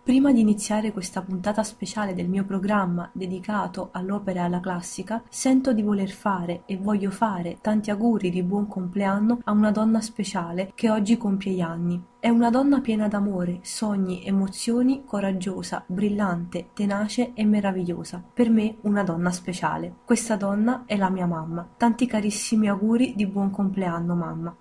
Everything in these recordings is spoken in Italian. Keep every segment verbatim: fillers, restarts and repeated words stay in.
Prima di iniziare questa puntata speciale del mio programma dedicato all'opera e alla classica, sento di voler fare e voglio fare tanti auguri di buon compleanno a una donna speciale che oggi compie gli anni. È una donna piena d'amore, sogni, emozioni, coraggiosa, brillante, tenace e meravigliosa. Per me una donna speciale. Questa donna è la mia mamma. Tanti carissimi auguri di buon compleanno, mamma.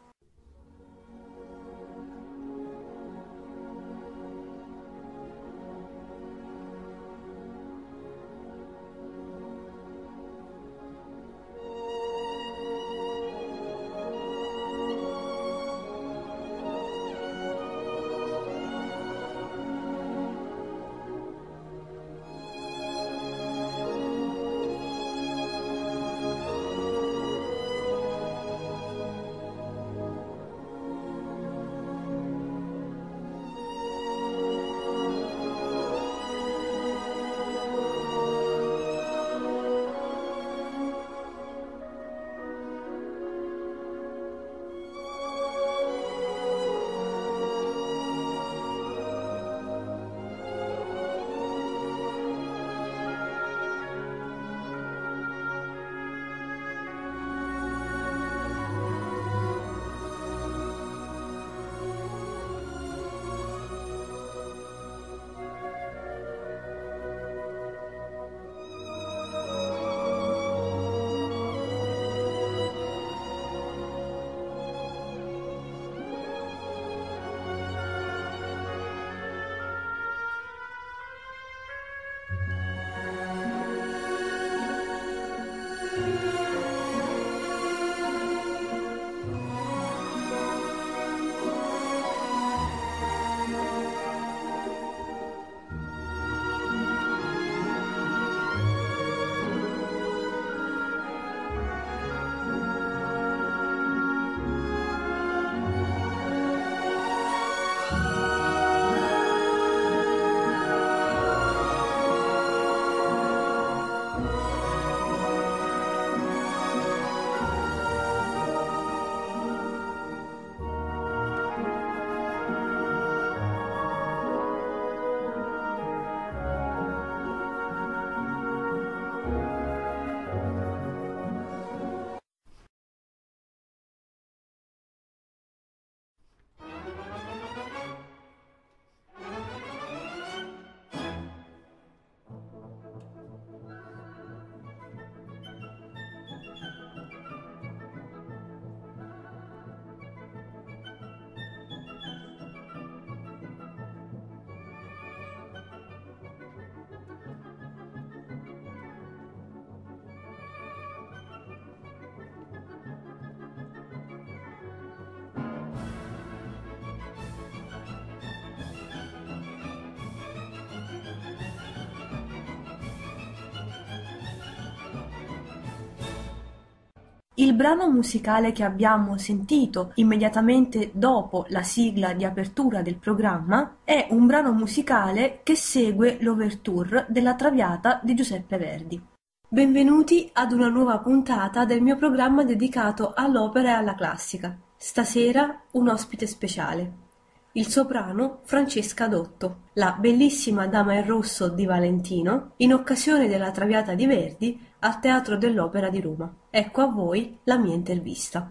Il brano musicale che abbiamo sentito immediatamente dopo la sigla di apertura del programma è un brano musicale che segue l'ouverture della Traviata di Giuseppe Verdi. Benvenuti ad una nuova puntata del mio programma dedicato all'opera e alla classica. Stasera un ospite speciale. Il soprano Francesca Dotto, la bellissima Dama in rosso di Valentino, in occasione della Traviata di Verdi al Teatro dell'Opera di Roma. Ecco a voi la mia intervista.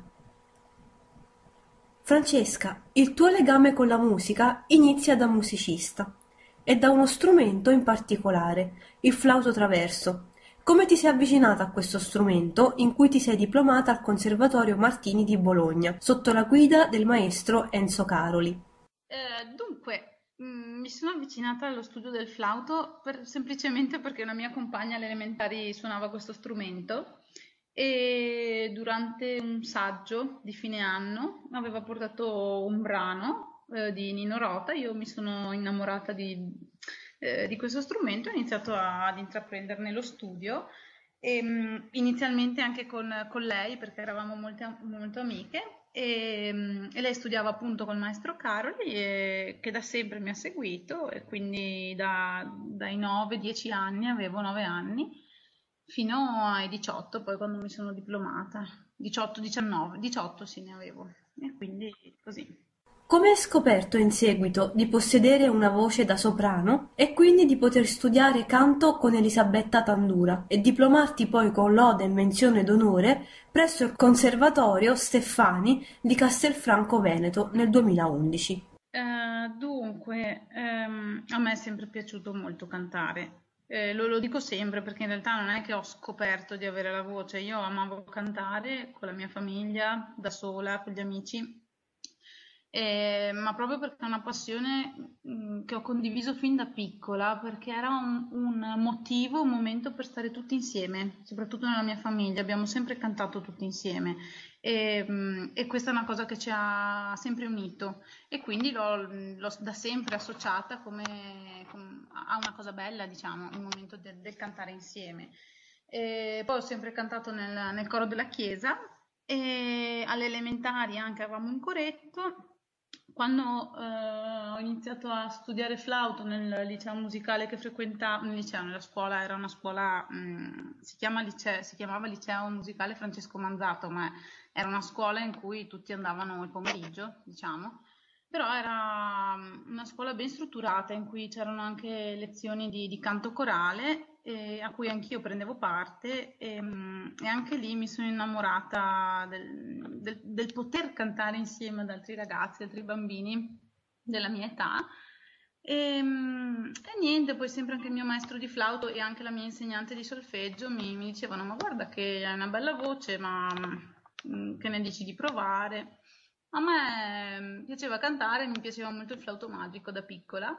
Francesca, il tuo legame con la musica inizia da musicista e da uno strumento in particolare, il flauto traverso. Come ti sei avvicinata a questo strumento in cui ti sei diplomata al Conservatorio Martini di Bologna, sotto la guida del maestro Enzo Caroli? Eh, dunque, mh, mi sono avvicinata allo studio del flauto per- semplicemente perché una mia compagna alle elementari suonava questo strumento e durante un saggio di fine anno aveva portato un brano eh, di Nino Rota. Io mi sono innamorata di, eh, di questo strumento e ho iniziato a- ad intraprenderne lo studio. E, mh, inizialmente anche con, con lei perché eravamo molte- molto amiche e, mh, e lei studiava appunto col maestro Caroli e- che da sempre mi ha seguito e quindi da- dai nove dieci anni, avevo nove anni, fino ai diciotto, poi quando mi sono diplomata, diciotto diciannove, diciotto sì ne avevo e quindi così. Come hai scoperto in seguito di possedere una voce da soprano e quindi di poter studiare canto con Elisabetta Tandura e diplomarti poi con lode e menzione d'onore presso il Conservatorio Steffani di Castelfranco Veneto nel duemilaundici? Eh, dunque, ehm, a me è sempre piaciuto molto cantare. Eh, lo, lo dico sempre perché in realtà non è che ho scoperto di avere la voce, io amavo cantare con la mia famiglia, da sola, con gli amici, eh, ma proprio perché è una passione mm, che ho condiviso fin da piccola, perché era un, un motivo, un momento per stare tutti insieme, soprattutto nella mia famiglia, abbiamo sempre cantato tutti insieme e, mm, e questa è una cosa che ci ha sempre unito e quindi l'ho l'ho da sempre associata come, com- a una cosa bella, diciamo, il momento de- del cantare insieme. E poi ho sempre cantato nel, nel coro della chiesa e alle elementari anche avevamo un coretto. Quando eh, ho iniziato a studiare flauto nel liceo musicale che frequentavo, nel liceo, nella scuola, era una scuola, mm, si chiama liceo, si chiamava Liceo Musicale Francesco Manzato, ma era una scuola in cui tutti andavano il pomeriggio, diciamo, però era mm, una scuola ben strutturata in cui c'erano anche lezioni di, di canto corale e a cui anch'io prendevo parte e, mm, e anche lì mi sono innamorata del, del- del poter cantare insieme ad altri ragazzi, altri bambini della mia età. E, mm, e niente, poi sempre anche il mio maestro di flauto e anche la mia insegnante di solfeggio mi, mi dicevano: Ma guarda che hai una bella voce, ma mm, che ne dici di provare? A me mm, piaceva cantare, mi piaceva molto il flauto magico da piccola.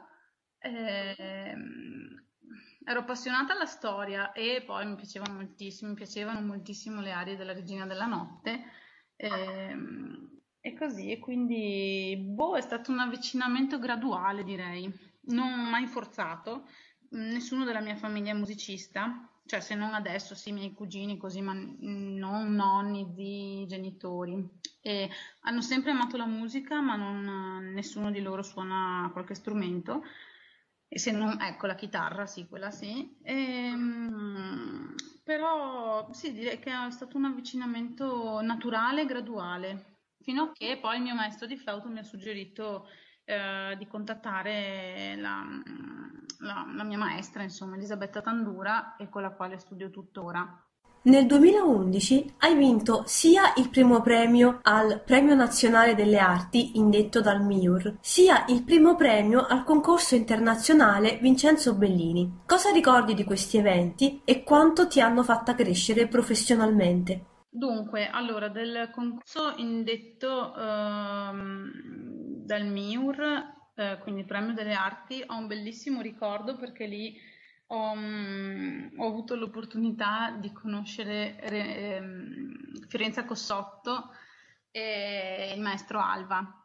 Ehm, ero appassionata alla storia e poi mi piaceva moltissimo, mi piacevano moltissimo le arie della Regina della Notte. Ehm, e così, e quindi, boh, è stato un avvicinamento graduale, direi, non mai forzato. Nessuno della mia famiglia è musicista, cioè se non adesso, sì, i miei cugini così, ma non nonni, zii, genitori. E hanno sempre amato la musica, ma non, nessuno di loro suona qualche strumento. E se non, ecco, la chitarra, sì, quella sì. Ehm, però sì, direi che è stato un avvicinamento naturale e graduale, fino a che poi il mio maestro di flauto mi ha suggerito eh, di contattare la, la- la mia maestra, insomma, Elisabetta Tandura, e con la quale studio tuttora. Nel duemilaundici hai vinto sia il primo premio al Premio Nazionale delle Arti indetto dal M I U R, sia il primo premio al concorso internazionale Vincenzo Bellini. Cosa ricordi di questi eventi e quanto ti hanno fatta crescere professionalmente? Dunque, allora, del concorso indetto ehm, dal M I U R, eh, quindi il Premio delle Arti, ho un bellissimo ricordo perché lì ho, mm, ho avuto l'opportunità di conoscere Re- ehm, Fiorenza Cossotto e il maestro Alva.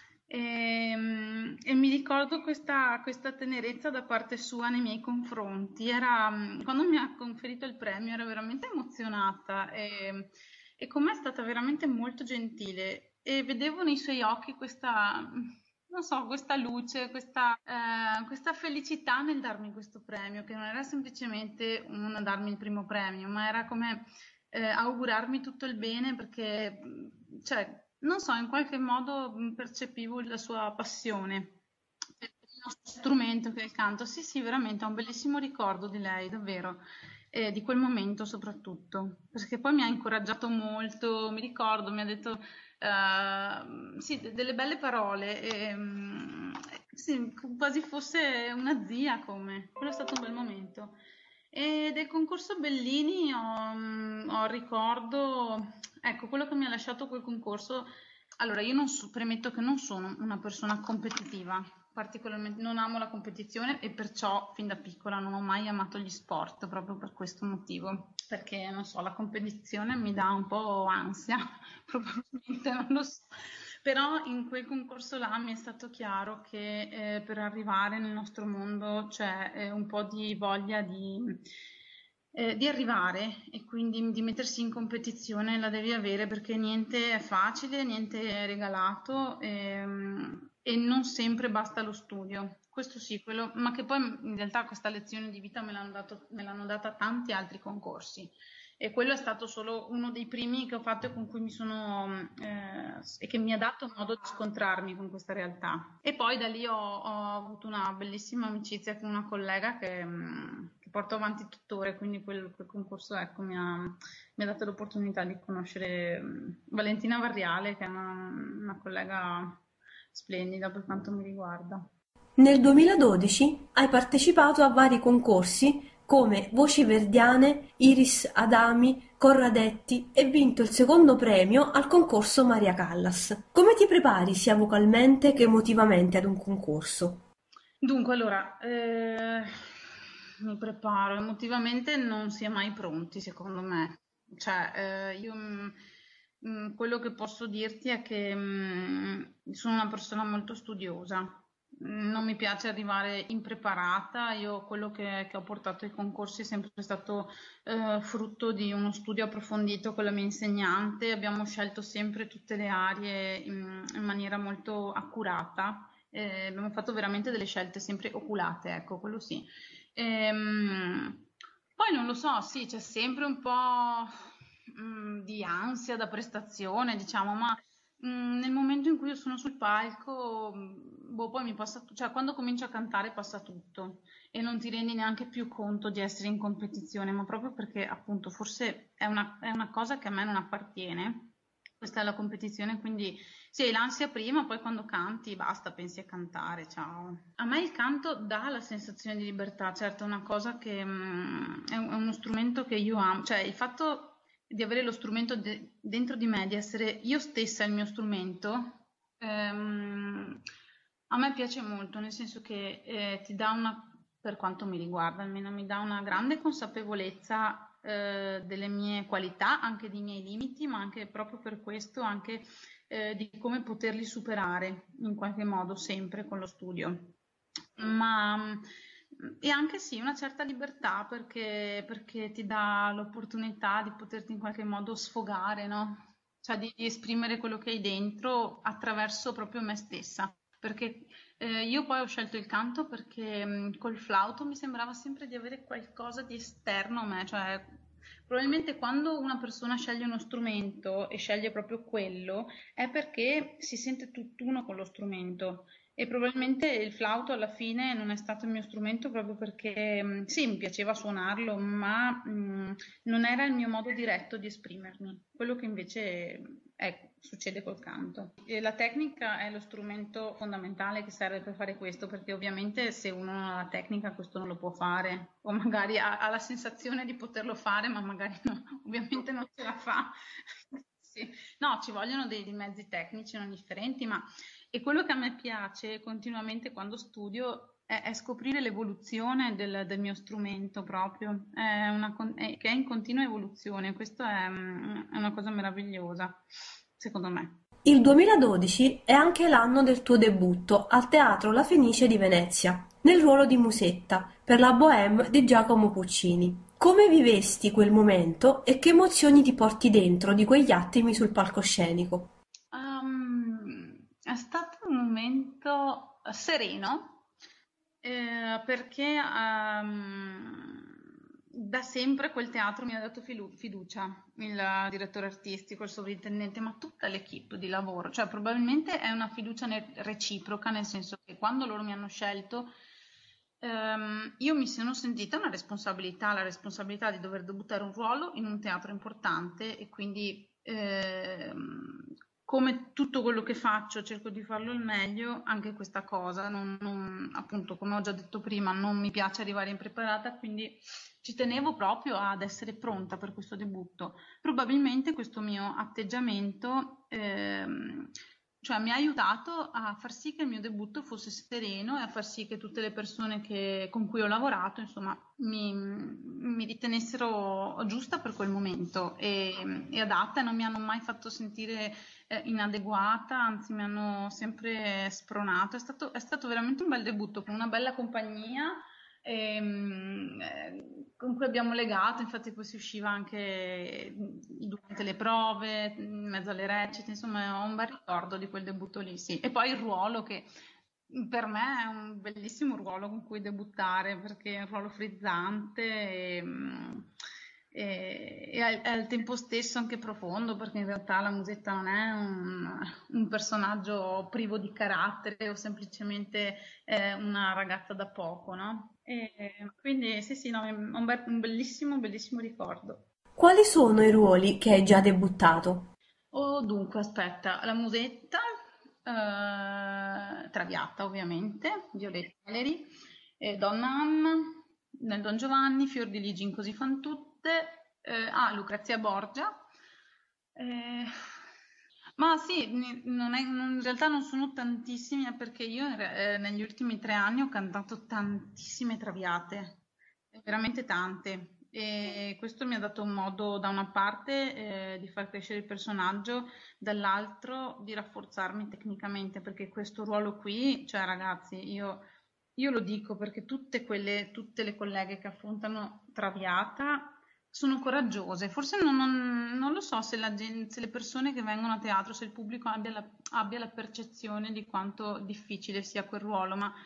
E, e mi ricordo questa, questa tenerezza da parte sua nei miei confronti. Era, mm, quando mi ha conferito il premio ero veramente emozionata e, e con me è stata veramente molto gentile e vedevo nei suoi occhi questa, mm, non so, questa luce, questa, eh, questa felicità nel darmi questo premio, che non era semplicemente un darmi il primo premio, ma era come eh, augurarmi tutto il bene perché, mh, cioè, non so, in qualche modo mh, percepivo la sua passione per il nostro strumento che è il canto. Sì, sì, veramente, ho un bellissimo ricordo di lei, davvero, e di quel momento soprattutto, perché poi mi ha incoraggiato molto, mi ricordo, mi ha detto eh, sì, de- delle belle parole, e, mm, sì, quasi fosse una zia come. Quello è stato un bel momento. E del concorso Bellini ho, mm, ho ricordo, ecco, quello che mi ha lasciato quel concorso. Allora, io non so- premetto che non sono una persona competitiva, particolarmente non amo la competizione e perciò fin da piccola non ho mai amato gli sport, proprio per questo motivo, perché non so, la competizione mi dà un po' ansia, probabilmente, non lo so. Però in quel concorso là mi è stato chiaro che eh, per arrivare nel nostro mondo c'è eh, un po' di voglia di, eh, di arrivare e quindi di mettersi in competizione la devi avere perché niente è facile, niente è regalato ehm, e, non sempre basta lo studio. Questo sì, quello, ma che poi in realtà questa lezione di vita me l'hanno dato- me l'hanno data tanti altri concorsi E quello è stato solo uno dei primi che ho fatto e con cui mi sono eh, e che mi ha dato modo di scontrarmi con questa realtà. E poi da lì ho, ho avuto una bellissima amicizia con una collega che, mh, che porto avanti tuttora, e quindi quel, quel concorso, ecco, mi ha, mi ha dato l'opportunità di conoscere mh, Valentina Varriale, che è una, una collega splendida per quanto mi riguarda. Nel duemiladodici hai partecipato a vari concorsi come Voci Verdiane, Iris Adami, Corradetti e vinto il secondo premio al concorso Maria Callas. Come ti prepari sia vocalmente che emotivamente ad un concorso? Dunque, allora, eh, mi preparo. Emotivamente non si è mai pronti, secondo me. Cioè, eh, io mm, mm, quello che posso dirti è che mm, sono una persona molto studiosa. Mm, Non mi piace arrivare impreparata. Io quello che, che ho portato ai concorsi è sempre stato eh, frutto di uno studio approfondito con la mia insegnante. Abbiamo scelto sempre tutte le aree in in maniera molto accurata. Eh, abbiamo fatto veramente delle scelte sempre oculate, ecco, quello sì. Ehm, Poi non lo so, sì, c'è sempre un po' mm, di ansia da prestazione, diciamo, ma mm, nel momento in cui io sono sul palco, mm, boh, poi mi passa, tu- cioè quando comincio a cantare passa tutto e non ti rendi neanche più conto di essere in competizione, ma proprio perché appunto forse è una, è una cosa che a me non appartiene. Questa è la competizione, quindi sì, hai l'ansia prima, poi quando canti basta, pensi a cantare, ciao. A me il canto dà la sensazione di libertà, certo, è una cosa che mm, è, un- è uno strumento che io amo, cioè il fatto di avere lo strumento de- dentro di me, di essere io stessa il mio strumento, ehm, a me piace molto, nel senso che eh, ti dà una, per quanto mi riguarda, almeno mi dà una grande consapevolezza eh, delle mie qualità, anche dei miei limiti, ma anche proprio per questo, anche eh, di come poterli superare in qualche modo sempre con lo studio. Ma mm, e anche sì, una certa libertà perché, perché ti dà l'opportunità di poterti in qualche modo sfogare, no? Cioè di, di esprimere quello che hai dentro attraverso proprio me stessa. Perché eh, io poi ho scelto il canto perché mh, col flauto mi sembrava sempre di avere qualcosa di esterno a me, cioè probabilmente quando una persona sceglie uno strumento e sceglie proprio quello è perché si sente tutt'uno con lo strumento. E probabilmente il flauto alla fine non è stato il mio strumento proprio perché mh, sì, mi piaceva suonarlo, ma mh, non era il mio modo diretto di esprimermi. Quello che invece ecco, succede col canto. E la tecnica è lo strumento fondamentale che serve per fare questo, perché ovviamente se uno non ha la tecnica questo non lo può fare, o magari ha, ha la sensazione di poterlo fare, ma magari no, ovviamente non ce la fa. Sì. No, ci vogliono dei, dei mezzi tecnici non differenti, ma e quello che a me piace continuamente quando studio è, è scoprire l'evoluzione del, del mio strumento proprio, è una con- è- che è in continua evoluzione. Questo è, mm, è una cosa meravigliosa, secondo me. Il duemiladodici è anche l'anno del tuo debutto al Teatro La Fenice di Venezia, nel ruolo di Musetta, per la Bohème di Giacomo Puccini. Come vivesti quel momento e che emozioni ti porti dentro di quegli attimi sul palcoscenico? Um, è stato un momento sereno eh, perché ehm, da sempre quel teatro mi ha dato filu- fiducia, il direttore artistico, il sovrintendente, ma tutta l'equipe di lavoro, cioè probabilmente è una fiducia ne- reciproca, nel senso che quando loro mi hanno scelto, ehm, io mi sono sentita una responsabilità, la responsabilità di dover debuttare un ruolo in un teatro importante e quindi ehm, come tutto quello che faccio cerco di farlo al meglio, anche questa cosa, non, non- appunto come ho già detto prima, non mi piace arrivare impreparata, quindi ci tenevo proprio ad essere pronta per questo debutto. Probabilmente questo mio atteggiamento ehm, cioè, mi ha aiutato a far sì che il mio debutto fosse sereno e a far sì che tutte le persone che- con cui ho lavorato, insomma, mi, mi ritenessero giusta per quel momento e, e adatta e non mi hanno mai fatto sentire eh, inadeguata, anzi mi hanno sempre spronato. È stato, è stato veramente un bel debutto con una bella compagnia ehm, eh, con cui abbiamo legato, infatti poi si usciva anche durante le prove, in mezzo alle recite, insomma ho un bel ricordo di quel debutto lì, sì. E poi il ruolo che per me è un bellissimo ruolo con cui debuttare perché è un ruolo frizzante e, e, e al, è al tempo stesso anche profondo, perché in realtà la Musetta non è un, un personaggio privo di carattere o semplicemente eh, una ragazza da poco, no? E quindi sì, sì, no, è un, be- un bellissimo, bellissimo ricordo. Quali sono i ruoli che hai già debuttato? Oh, dunque, aspetta, la Musetta, eh, Traviata ovviamente, Violetta Valeri, eh, Donna Anna, nel Don Giovanni, Fior di Ligi in Così fan tutte, eh, ah, Lucrezia Borgia. eh, ma sì, ni- non è- non- in realtà non sono tantissimi, eh, perché io in re- eh, negli ultimi tre anni ho cantato tantissime Traviate, veramente tante. E questo mi ha dato un modo, da una parte, eh, di far crescere il personaggio, dall'altro di rafforzarmi tecnicamente, perché questo ruolo qui, cioè ragazzi, io, io lo dico perché tutte quelle, tutte le colleghe che affrontano Traviata sono coraggiose. Forse non, non- non lo so se, la gen- se le persone che vengono a teatro, se il pubblico abbia la, abbia la percezione di quanto difficile sia quel ruolo, ma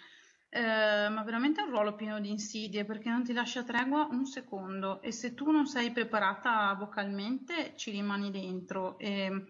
eh, ma veramente è un ruolo pieno di insidie perché non ti lascia tregua un secondo e se tu non sei preparata vocalmente ci rimani dentro e,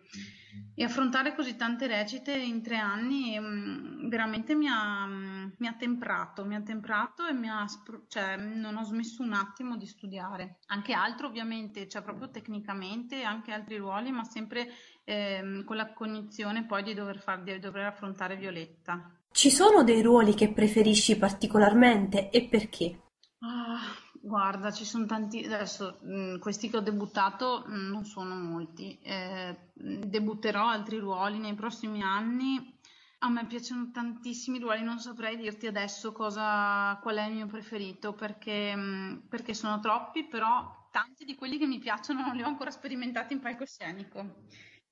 e affrontare così tante recite in tre anni mm, veramente mi ha, mm, mi ha temprato, mi ha temprato e mi ha, spro- cioè, non ho smesso un attimo di studiare. Anche altro ovviamente, cioè proprio tecnicamente, anche altri ruoli, ma sempre ehm, con la cognizione poi di dover far, di dover affrontare Violetta. Ci sono dei ruoli che preferisci particolarmente e perché? Ah, guarda, ci sono tanti, adesso mh, questi che ho debuttato mh, non sono molti, eh, mh, debutterò altri ruoli nei prossimi anni. A me piacciono tantissimi ruoli, non saprei dirti adesso cosa, qual è il mio preferito perché, mh, perché sono troppi, però tanti di quelli che mi piacciono non li ho ancora sperimentati in palcoscenico.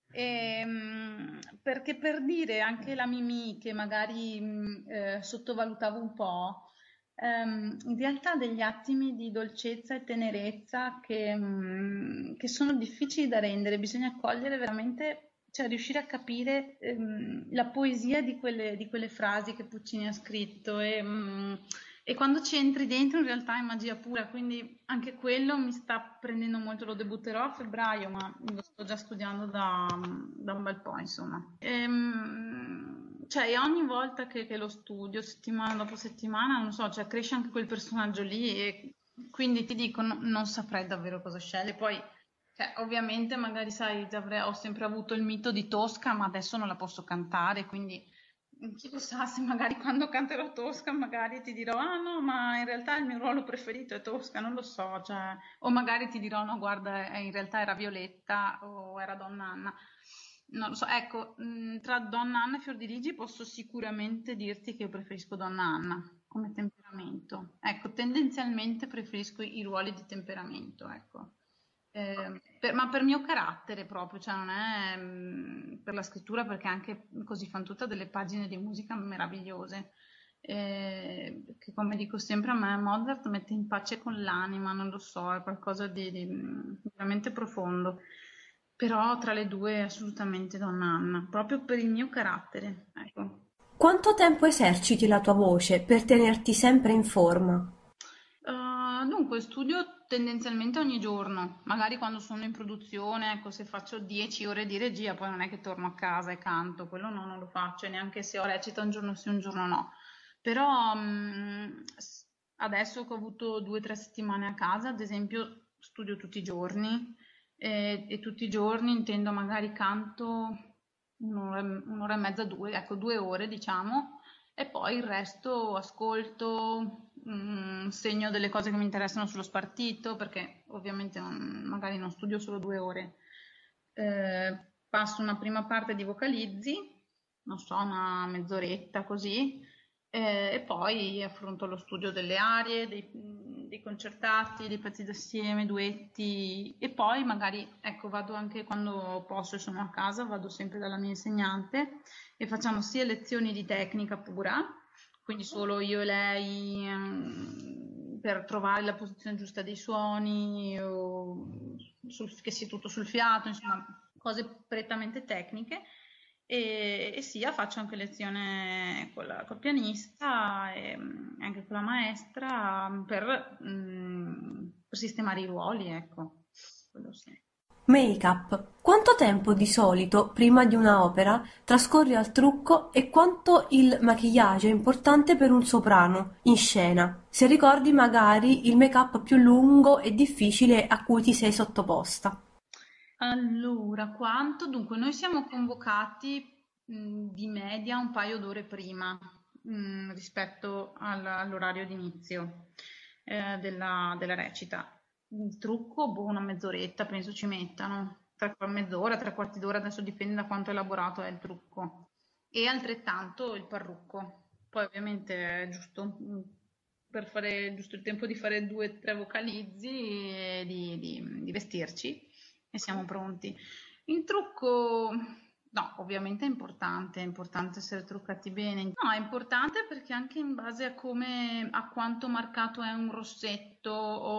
E, mh, perché per dire anche la Mimì che magari mh, eh, sottovalutavo un po'. Ehm, in realtà degli attimi di dolcezza e tenerezza che, mm, che sono difficili da rendere, bisogna cogliere veramente, cioè riuscire a capire ehm, la poesia di quelle, di quelle frasi che Puccini ha scritto e, mm, e quando ci entri dentro in realtà è magia pura, quindi anche quello mi sta prendendo molto, lo debutterò a febbraio, ma lo sto già studiando da, da un bel po', insomma. Ehm, cioè, e ogni volta che, che lo studio, settimana dopo settimana, non so, cioè cresce anche quel personaggio lì e quindi ti dico, no- non saprei davvero cosa scegliere. Poi, cioè, ovviamente, magari sai, avrei- ho sempre avuto il mito di Tosca, ma adesso non la posso cantare, quindi chi lo sa se magari quando canterò Tosca magari ti dirò, ah no, ma in realtà il mio ruolo preferito è Tosca, non lo so, cioè, o magari ti dirò, no, guarda, eh, in realtà era Violetta o era Donna Anna. Non lo so, ecco, mh, tra Donna Anna e Fiordiligi posso sicuramente dirti che io preferisco Donna Anna come temperamento. Ecco, tendenzialmente preferisco i ruoli di temperamento, ecco. Eh, per- ma per mio carattere proprio, cioè non è mh, per la scrittura perché anche così fan tutta delle pagine di musica meravigliose. Eh, che come dico sempre a me Mozart mette in pace con l'anima, non lo so, è qualcosa di, di, mh, veramente profondo. Però tra le due assolutamente Donna Anna, proprio per il mio carattere, ecco. Quanto tempo eserciti la tua voce per tenerti sempre in forma? Uh, dunque, studio tendenzialmente ogni giorno, magari quando sono in produzione, ecco, se faccio dieci ore di regia, poi non è che torno a casa e canto, quello no, non lo faccio, e neanche se ho recita un giorno sì, un giorno no. Però mm, s- adesso che ho avuto due o tre settimane a casa, ad esempio, studio tutti i giorni e, e tutti i giorni intendo magari canto un'ora e un'ora e mezza, due, ecco, due ore diciamo e poi il resto ascolto, mm, segno delle cose che mi interessano sullo spartito, perché ovviamente non- magari non studio solo due ore. Eh, passo una prima parte di vocalizzi, non so, una mezz'oretta così, eh, e poi affronto lo studio delle arie, dei, dei concertati, dei pezzi d'assieme, duetti, e poi magari, ecco, vado anche quando posso e sono a casa, vado sempre dalla mia insegnante e facciamo sia lezioni di tecnica pura, quindi solo io e lei ehm, per trovare la posizione giusta dei suoni, o sul- che sia tutto sul fiato, insomma, cose prettamente tecniche. E, e sia faccio anche lezione con la- col pianista e mm, anche con la maestra mm, per, mm, per sistemare i ruoli, ecco. quello sì. Make-up. Quanto tempo di solito prima di una opera trascorre al trucco e quanto il maquillage è importante per un soprano in scena? Se ricordi magari il make-up più lungo e difficile a cui ti sei sottoposta. Allora, quanto? Dunque, noi siamo convocati mh, di media un paio d'ore prima mh, rispetto al- all'orario di inizio eh, della, della recita. Il trucco, boh, una mezz'oretta penso ci mettano, tre, mezz'ora, tre quarti d'ora, adesso dipende da quanto elaborato è il trucco. E altrettanto il parrucco. Poi ovviamente è giusto mh, per fare giusto il tempo di fare due o tre vocalizzi e di di- di vestirci e siamo pronti. Il trucco, no, ovviamente è importante, è importante essere truccati bene. No, è importante perché anche in base a come, a quanto marcato è un rossetto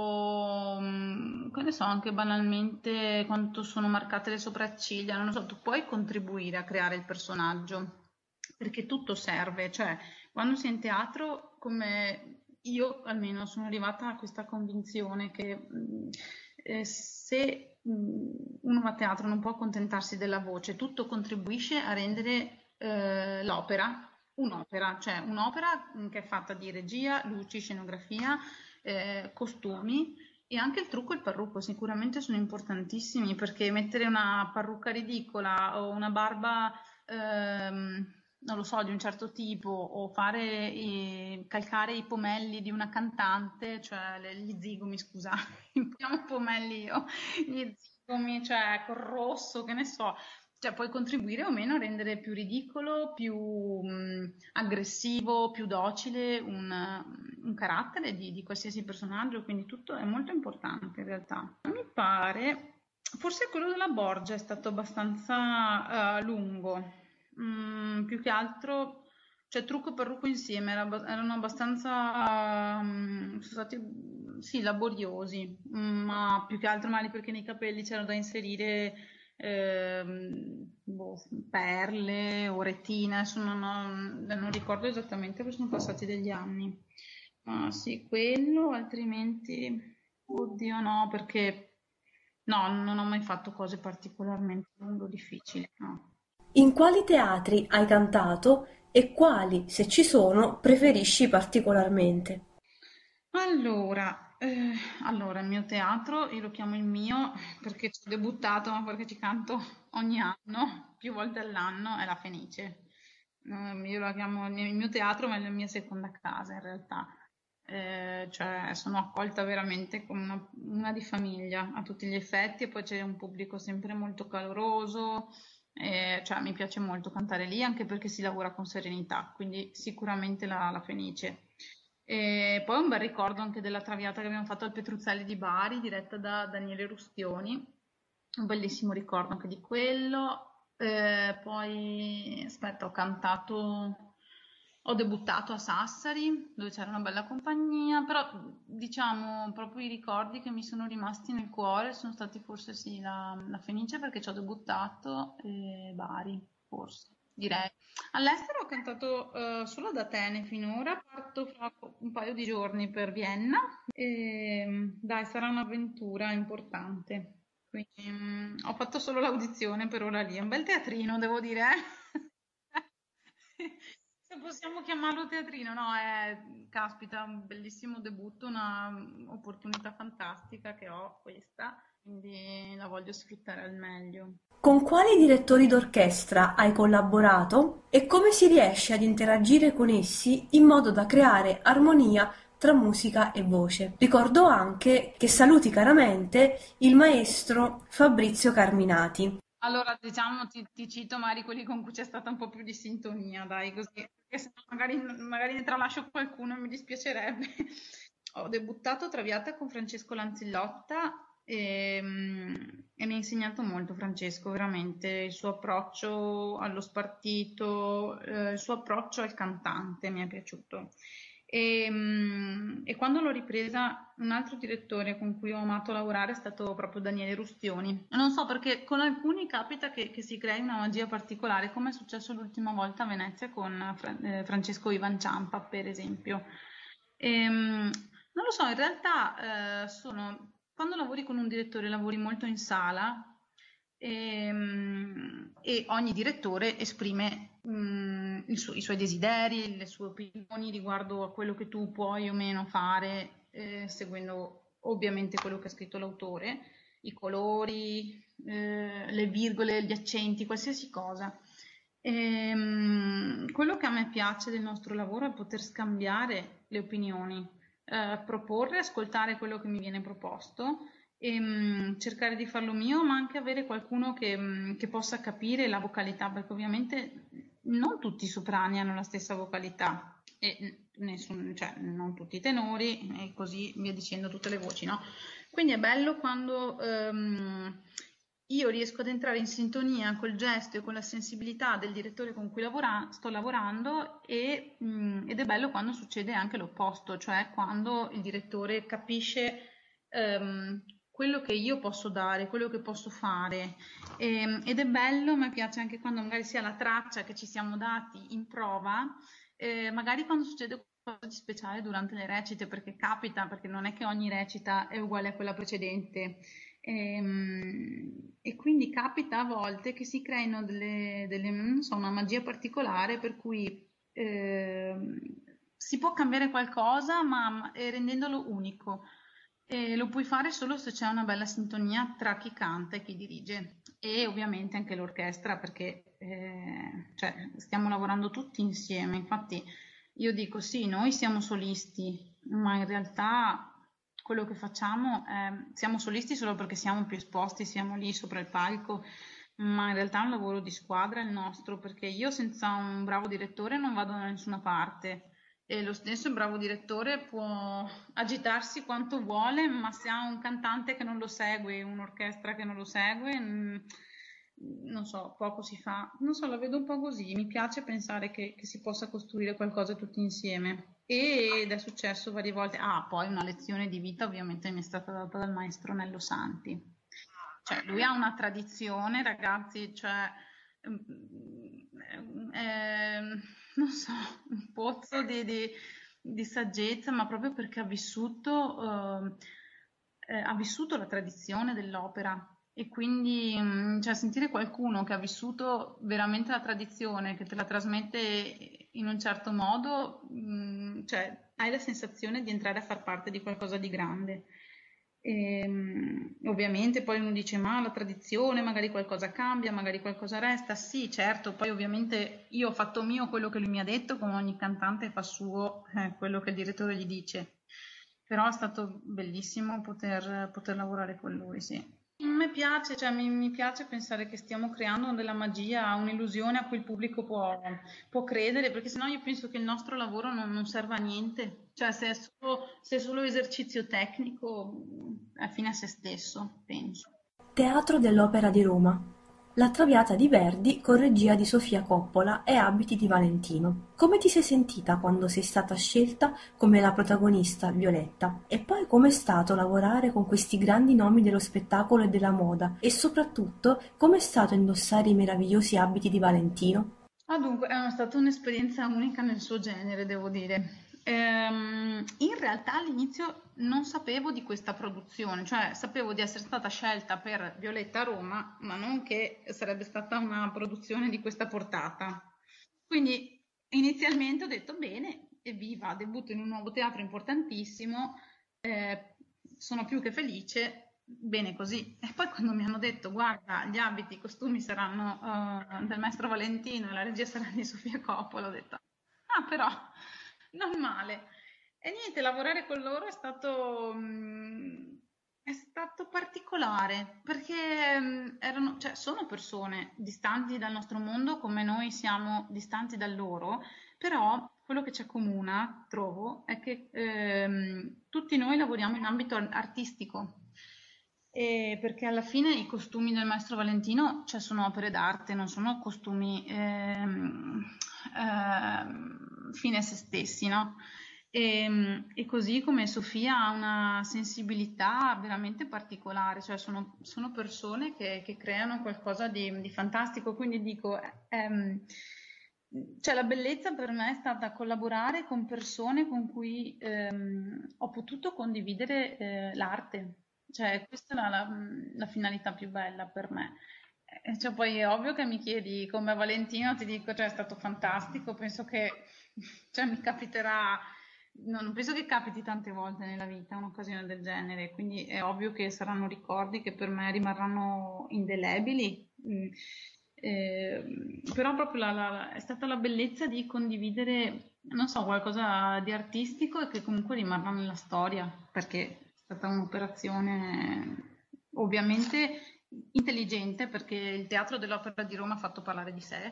o, mm, che ne so, anche banalmente quanto sono marcate le sopracciglia, non lo so, tu puoi contribuire a creare il personaggio, perché tutto serve, cioè quando sei in teatro, come io almeno sono arrivata a questa convinzione che mh, eh, se mh, uno va a teatro non può accontentarsi della voce, tutto contribuisce a rendere eh, l'opera un'opera, cioè un'opera mh, che è fatta di regia, luci, scenografia, eh, costumi e anche il trucco e il parrucco sicuramente sono importantissimi perché mettere una parrucca ridicola o una barba ehm, non lo so, di un certo tipo, o fare i- calcare i pomelli di una cantante, cioè le- gli zigomi, scusa, chiamo pomelli io, gli zigomi, cioè col rosso, che ne so, cioè puoi contribuire o meno a rendere più ridicolo, più mh, aggressivo, più docile un, un carattere di, di qualsiasi personaggio, quindi tutto è molto importante in realtà. Mi pare, forse quello della Borgia è stato abbastanza eh, lungo. Mm, più che altro, cioè trucco e parrucco insieme era abba- erano abbastanza, mm, sono stati sì, laboriosi, mm, ma più che altro male perché nei capelli c'erano da inserire ehm, boh, perle o retine, adesso non, ho- non ricordo esattamente perché sono passati degli anni. Ma sì, quello, altrimenti, oddio no, perché no, non ho mai fatto cose particolarmente lunghe o difficili, no. In quali teatri hai cantato e quali, se ci sono, preferisci particolarmente? Allora, eh, allora, il mio teatro, io lo chiamo il mio perché ci ho debuttato, ma perché ci canto ogni anno, più volte all'anno, è la Fenice. Mm, io la chiamo il mio, il mio teatro, ma è la mia seconda casa in realtà. Eh, cioè, sono accolta veramente come una, una di famiglia a tutti gli effetti e poi c'è un pubblico sempre molto caloroso. Eh, cioè, mi piace molto cantare lì anche perché si lavora con serenità, quindi sicuramente la, la Fenice. E poi un bel ricordo anche della Traviata che abbiamo fatto al Petruzzelli di Bari, diretta da Daniele Rustioni. Un bellissimo ricordo anche di quello. Eh, poi, aspetta, ho cantato, ho debuttato a Sassari, dove c'era una bella compagnia, però diciamo proprio i ricordi che mi sono rimasti nel cuore sono stati forse sì la, la Fenice perché ci ho debuttato e Bari, forse, direi. All'estero ho cantato eh, solo ad Atene finora, parto fra un paio di giorni per Vienna e dai, sarà un'avventura importante. Quindi, mm, ho fatto solo l'audizione per ora lì, è un bel teatrino, devo dire, eh. Se possiamo chiamarlo teatrino, no, è, caspita, un bellissimo debutto, una mm, opportunità fantastica che ho questa, quindi la voglio sfruttare al meglio. Con quali direttori d'orchestra hai collaborato e come si riesce ad interagire con essi in modo da creare armonia tra musica e voce? Ricordo anche che saluti caramente il maestro Fabrizio Carminati. Allora, diciamo, ti, ti cito magari quelli con cui c'è stata un po' più di sintonia, dai, così, perché se no magari, magari ne tralascio qualcuno e mi dispiacerebbe. Ho debuttato a Traviata con Francesco Lanzillotta e, mm, e mi ha insegnato molto Francesco, veramente, il suo approccio allo spartito, eh, il suo approccio al cantante mi è piaciuto. E, mm, e quando l'ho ripresa, un altro direttore con cui ho amato lavorare è stato proprio Daniele Rustioni. Non so perché con alcuni capita che, che si crei una magia particolare, come è successo l'ultima volta a Venezia con Fra- eh, Francesco Ivan Ciampa, per esempio. Ehm, non lo so, in realtà eh, sono quando lavori con un direttore lavori molto in sala e, e ogni direttore esprime mm, il suo- i suoi desideri, le sue opinioni riguardo a quello che tu puoi o meno fare, eh, seguendo ovviamente quello che ha scritto l'autore, i colori, eh, le virgole, gli accenti, qualsiasi cosa. Ehm, quello che a me piace del nostro lavoro è poter scambiare le opinioni, eh, proporre, ascoltare quello che mi viene proposto e mm, cercare di farlo mio, ma anche avere qualcuno che, mm, che possa capire la vocalità, perché ovviamente non tutti i soprani hanno la stessa vocalità e nessun- cioè, non tutti i tenori e così via dicendo tutte le voci, no? Quindi è bello quando ehm, io riesco ad entrare in sintonia col gesto e con la sensibilità del direttore con cui lavora- sto lavorando e, mm, ed è bello quando succede anche l'opposto, cioè quando il direttore capisce ehm, quello che io posso dare, quello che posso fare. Ehm, ed è bello, mi piace anche quando magari sia la traccia che ci siamo dati in prova, eh, magari quando succede qualcosa di speciale durante le recite, perché capita, perché non è che ogni recita è uguale a quella precedente. Ehm, E, quindi capita a volte che si creino delle, delle, non so, una magia particolare per cui ehm, si può cambiare qualcosa, ma ma- eh, rendendolo unico. E lo puoi fare solo se c'è una bella sintonia tra chi canta e chi dirige e ovviamente anche l'orchestra perché eh, cioè, stiamo lavorando tutti insieme. Infatti io dico sì, noi siamo solisti, ma in realtà quello che facciamo è siamo solisti solo perché siamo più esposti, siamo lì sopra il palco, ma in realtà è un lavoro di squadra il nostro, perché io senza un bravo direttore non vado da nessuna parte. E lo stesso bravo direttore può agitarsi quanto vuole, ma se ha un cantante che non lo segue, un'orchestra che non lo segue, mm, non so, poco si fa. Non so, la vedo un po' così. Mi piace pensare che, che si possa costruire qualcosa tutti insieme. Ed è successo varie volte. Ah, poi una lezione di vita ovviamente mi è stata data dal maestro Nello Santi. Cioè, lui ha una tradizione, ragazzi, cioè, mm, è, non so, un pozzo di, di- di saggezza, ma proprio perché ha vissuto, eh, eh, ha vissuto la tradizione dell'opera. E quindi, mm, cioè, sentire qualcuno che ha vissuto veramente la tradizione, che te la trasmette in un certo modo, mm, cioè, hai la sensazione di entrare a far parte di qualcosa di grande. Ehm, ovviamente poi uno dice ma la tradizione, magari qualcosa cambia, magari qualcosa resta. Sì, certo, poi ovviamente io ho fatto mio quello che lui mi ha detto, come ogni cantante fa suo eh, quello che il direttore gli dice. Però è stato bellissimo poter, poter lavorare con lui, sì. A me piace, cioè mi, mi piace pensare che stiamo creando della magia, un'illusione a cui il pubblico può, può credere, perché sennò io penso che il nostro lavoro non, non serva a niente, cioè se è solo, se è solo esercizio tecnico, è fine a se stesso, penso. Teatro dell'Opera di Roma. La Traviata di Verdi con regia di Sofia Coppola e abiti di Valentino. Come ti sei sentita quando sei stata scelta come la protagonista Violetta? E poi com'è stato lavorare con questi grandi nomi dello spettacolo e della moda? E soprattutto, com'è stato indossare i meravigliosi abiti di Valentino? Ah, dunque, è stata un'esperienza unica nel suo genere, devo dire. Ehm, in realtà all'inizio non sapevo di questa produzione, cioè sapevo di essere stata scelta per Violetta a Roma, ma non che sarebbe stata una produzione di questa portata. Quindi inizialmente ho detto bene, evviva, debutto in un nuovo teatro importantissimo, eh, sono più che felice, bene così. E poi quando mi hanno detto, guarda, gli abiti, i costumi saranno eh, del maestro Valentino e la regia sarà di Sofia Coppola, ho detto, ah però, non male. E niente, lavorare con loro è stato, mm, è stato particolare perché mm, erano, cioè, sono persone distanti dal nostro mondo come noi siamo distanti da loro, però quello che ci accomuna, trovo, è che ehm, tutti noi lavoriamo in ambito ar- artistico. E perché alla fine i costumi del maestro Valentino, cioè, sono opere d'arte, non sono costumi ehm, ehm, fine a se stessi, no? E, e così come Sofia ha una sensibilità veramente particolare, cioè sono, sono persone che, che creano qualcosa di, di fantastico, quindi dico, ehm, cioè la bellezza per me è stata collaborare con persone con cui ehm, ho potuto condividere eh, l'arte. Cioè, questa è la, la- la finalità più bella per me. Eh, Cioè, poi è ovvio che mi chiedi come Valentino, ti dico, cioè, è stato fantastico, penso che cioè, mi capiterà, no, non penso che capiti tante volte nella vita un'occasione del genere, quindi è ovvio che saranno ricordi che per me rimarranno indelebili. Mm. Eh, però proprio la- la- la- è stata la bellezza di condividere, non so, qualcosa di artistico e che comunque rimarrà nella storia, perché è stata un'operazione ovviamente intelligente, perché il Teatro dell'Opera di Roma ha fatto parlare di sé,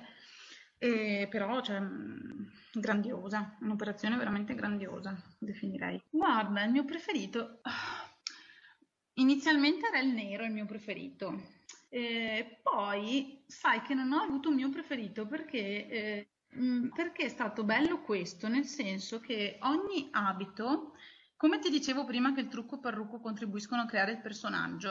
e però cioè, mh, grandiosa, un'operazione veramente grandiosa, definirei. Guarda, il mio preferito, ah, inizialmente era il nero il mio preferito. Eh, poi sai che non ho avuto un mio preferito perché, eh, mh, perché è stato bello questo, nel senso che ogni abito, come ti dicevo prima che il trucco e il parrucco contribuiscono a creare il personaggio,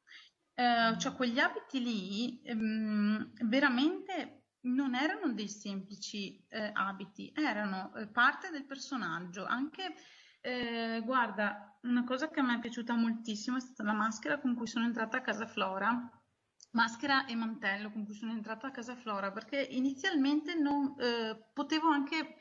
eh, cioè quegli abiti lì ehm, veramente non erano dei semplici eh, abiti, erano eh, parte del personaggio. Anche, eh, guarda, una cosa che a me è piaciuta moltissimo è stata la maschera con cui sono entrata a casa Flora. Maschera e mantello con cui sono entrata a casa Flora, perché inizialmente non, eh, potevo anche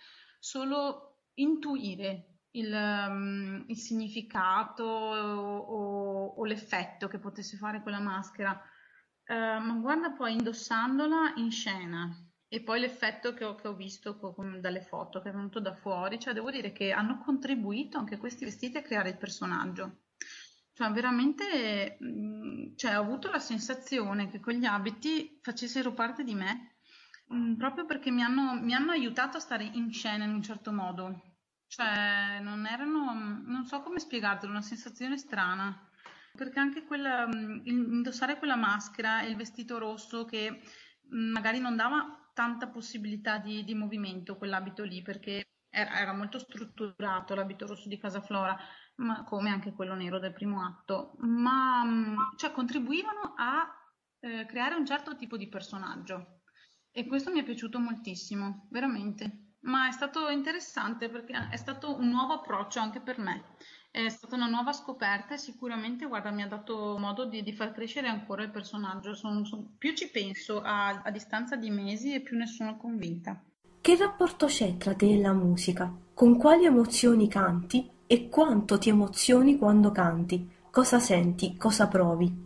solo intuire il, ehm, il significato o, o- o l'effetto che potesse fare quella maschera. Eh, ma guarda poi indossandola in scena e poi l'effetto che ho, che ho visto co- com- dalle foto che è venuto da fuori, cioè devo dire che hanno contribuito anche questi vestiti a creare il personaggio. Cioè, veramente, mh, cioè, ho avuto la sensazione che quegli abiti facessero parte di me, mh, proprio perché mi hanno, mi hanno aiutato a stare in scena in un certo modo. Cioè, non erano, non so come spiegartelo, una sensazione strana. Perché anche quella, mh, il- indossare quella maschera e il vestito rosso che mh, magari non dava tanta possibilità di, di movimento, quell'abito lì, perché era, era molto strutturato l'abito rosso di Casa Flora, ma come anche quello nero del primo atto, ma mh, cioè, contribuivano a eh, creare un certo tipo di personaggio. E questo mi è piaciuto moltissimo, veramente. Ma è stato interessante perché è stato un nuovo approccio anche per me. È stata una nuova scoperta e sicuramente, guarda, mi ha dato modo di, di far crescere ancora il personaggio. Son- son- più ci penso a, a distanza di mesi e più ne sono convinta. Che rapporto c'è tra te e la musica? Con quali emozioni canti e quanto ti emozioni quando canti? Cosa senti? Cosa provi?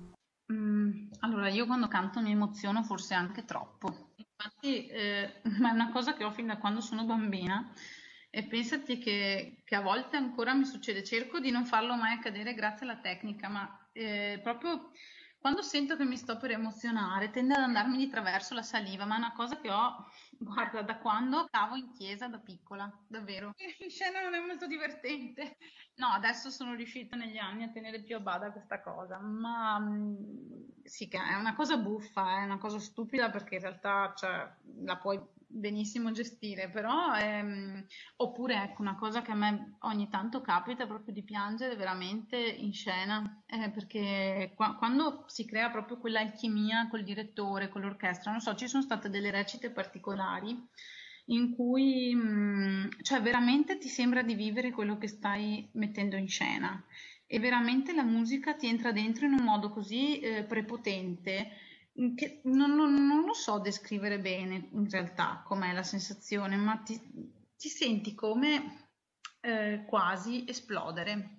Mm, allora, io quando canto mi emoziono forse anche troppo. Infatti, eh, ma è una cosa che ho fin da quando sono bambina e pensati che, che a volte ancora mi succede, cerco di non farlo mai accadere grazie alla tecnica, ma eh, proprio quando sento che mi sto per emozionare tende ad andarmi di traverso la saliva, ma è una cosa che ho, guarda, da quando cavo in chiesa da piccola, davvero. In scena non è molto divertente. No, adesso sono riuscita negli anni a tenere più a bada questa cosa, ma mh, sì, che è una cosa buffa, è una cosa stupida perché in realtà cioè, la puoi benissimo gestire, però ehm, oppure ecco una cosa che a me ogni tanto capita è proprio di piangere veramente in scena, eh, perché qua- quando si crea proprio quell'alchimia col direttore, con l'orchestra, non so, ci sono state delle recite particolari in cui mh, cioè veramente ti sembra di vivere quello che stai mettendo in scena e veramente la musica ti entra dentro in un modo così eh, prepotente mh, che non, non- non lo so descrivere bene in realtà com'è la sensazione, ma ti, ti senti come eh, quasi esplodere.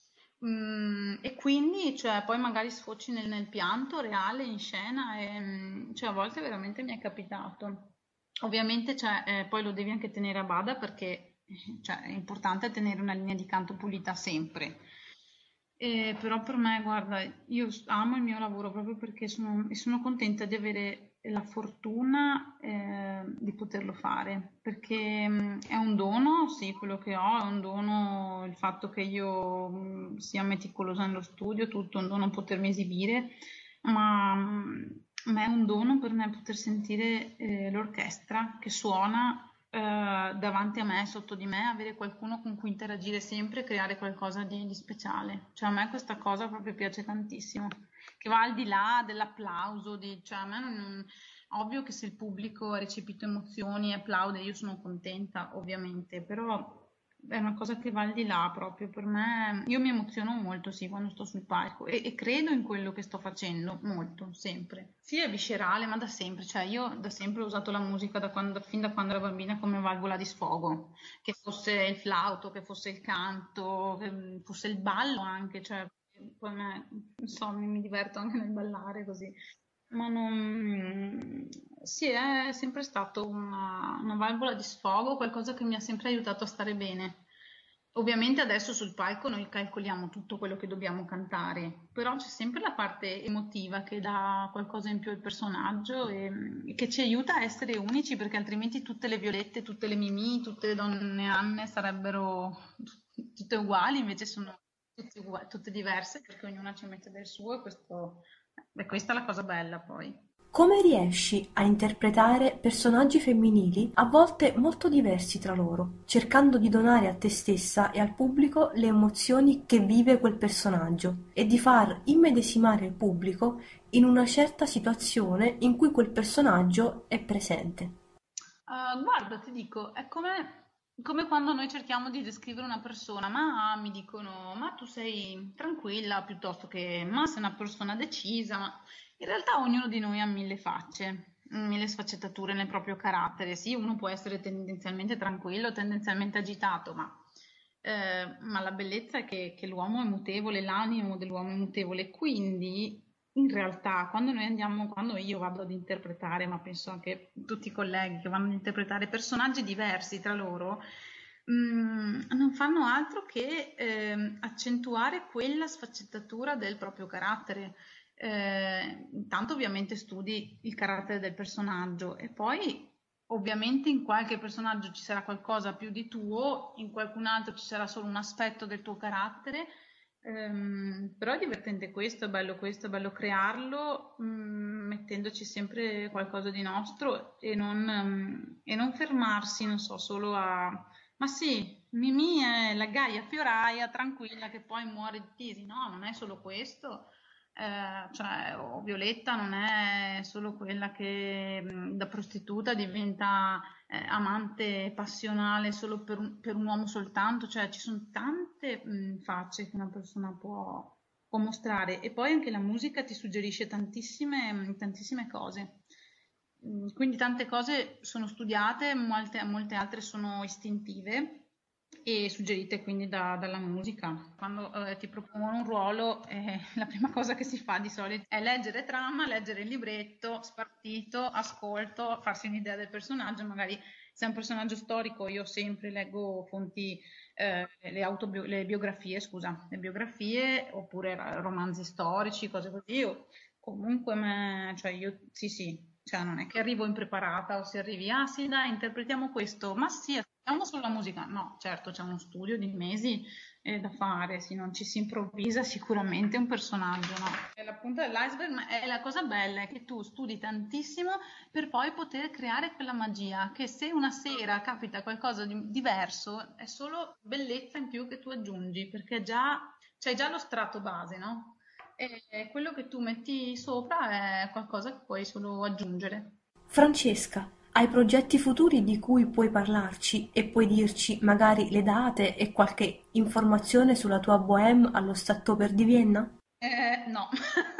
Mm, e quindi, cioè, poi magari sfoci nel, nel pianto reale in scena e, mm, cioè, a volte veramente mi è capitato. Ovviamente, cioè, eh, poi lo devi anche tenere a bada perché, eh, cioè, è importante tenere una linea di canto pulita sempre. Eh, però per me, guarda, io s- amo il mio lavoro proprio perché sono, e sono contenta di avere la fortuna eh, di poterlo fare, perché mh, è un dono, sì, quello che ho, è un dono il fatto che io mh, sia meticolosa nello studio, tutto, è un dono potermi esibire, ma, mh, ma è un dono per me poter sentire eh, l'orchestra che suona eh, davanti a me, sotto di me, avere qualcuno con cui interagire sempre e creare qualcosa di, di speciale. Cioè a me questa cosa proprio piace tantissimo, che va al di là dell'applauso, di, cioè a me non, ovvio che se il pubblico ha recepito emozioni e applaude, io sono contenta, ovviamente, però è una cosa che va al di là proprio per me. Io mi emoziono molto, sì, quando sto sul palco e, e credo in quello che sto facendo, molto, sempre. Sì, è viscerale, ma da sempre, cioè io da sempre ho usato la musica da quando, fin da quando ero bambina come valvola di sfogo, che fosse il flauto, che fosse il canto, che fosse il ballo anche, cioè poi a me, non so, mi, mi diverto anche nel ballare così. Ma non... Sì, è sempre stato una, una valvola di sfogo, qualcosa che mi ha sempre aiutato a stare bene. Ovviamente adesso sul palco noi calcoliamo tutto quello che dobbiamo cantare, però c'è sempre la parte emotiva che dà qualcosa in più al personaggio e, e che ci aiuta a essere unici, perché altrimenti tutte le Violette, tutte le Mimì, tutte le donne Anne sarebbero tutte uguali, invece sono tutte, uguali, tutte diverse perché ognuna ci mette del suo e questo e questa è la cosa bella poi. Come riesci a interpretare personaggi femminili a volte molto diversi tra loro, cercando di donare a te stessa e al pubblico le emozioni che vive quel personaggio e di far immedesimare il pubblico in una certa situazione in cui quel personaggio è presente? Uh, guarda, ti dico, è come, come quando noi cerchiamo di descrivere una persona, ma mi dicono, ma tu sei tranquilla piuttosto che, ma sei una persona decisa, ma in realtà ognuno di noi ha mille facce, mille sfaccettature nel proprio carattere. Sì, uno può essere tendenzialmente tranquillo, tendenzialmente agitato, ma, eh, ma la bellezza è che, che l'uomo è mutevole, l'animo dell'uomo è mutevole, quindi in realtà, quando noi andiamo, quando io vado ad interpretare, ma penso anche tutti i colleghi che vanno ad interpretare personaggi diversi tra loro, mh, non fanno altro che ehm, accentuare quella sfaccettatura del proprio carattere. Eh, intanto ovviamente studi il carattere del personaggio e poi ovviamente in qualche personaggio ci sarà qualcosa più di tuo, in qualcun altro ci sarà solo un aspetto del tuo carattere. Ehm, però è divertente questo, è bello questo, è bello crearlo, mm, mettendoci sempre qualcosa di nostro e non, mm, e non fermarsi, non so, solo a... Ma sì, Mimì è la Gaia fioraia, tranquilla, che poi muore di tisi. No, non è solo questo. Eh, cioè, o Violetta non è solo quella che mm, da prostituta diventa eh, amante passionale solo per un, per un uomo soltanto, cioè ci sono tante mh, facce che una persona può, può mostrare e poi anche la musica ti suggerisce tantissime, mh, tantissime cose. Mm, Quindi tante cose sono studiate, molte, molte altre sono istintive e suggerite quindi da- dalla musica. Quando eh, ti propongono un ruolo, eh, la prima cosa che si fa di solito è leggere trama, leggere il libretto, spartito, ascolto, farsi un'idea del personaggio, magari se è un personaggio storico io sempre leggo fonti, eh, le, autobio- le biografie, scusa, le biografie oppure ra- romanzi storici, cose così. Io comunque, me- cioè io sì sì, cioè non è che arrivo impreparata o se arrivi, ah sì dai, interpretiamo questo, ma sì, ascoltiamo solo la musica. No, certo, c'è uno studio di mesi eh, da fare, sì, non ci si improvvisa sicuramente un personaggio, no? È la punta dell'iceberg, ma è la cosa bella, è che tu studi tantissimo per poi poter creare quella magia, che se una sera capita qualcosa di diverso, è solo bellezza in più che tu aggiungi, perché già c'hai già lo strato base, no? E quello che tu metti sopra è qualcosa che puoi solo aggiungere. Francesca, hai progetti futuri di cui puoi parlarci e puoi dirci magari le date e qualche informazione sulla tua bohème allo Stadttober di Vienna? Eh, no,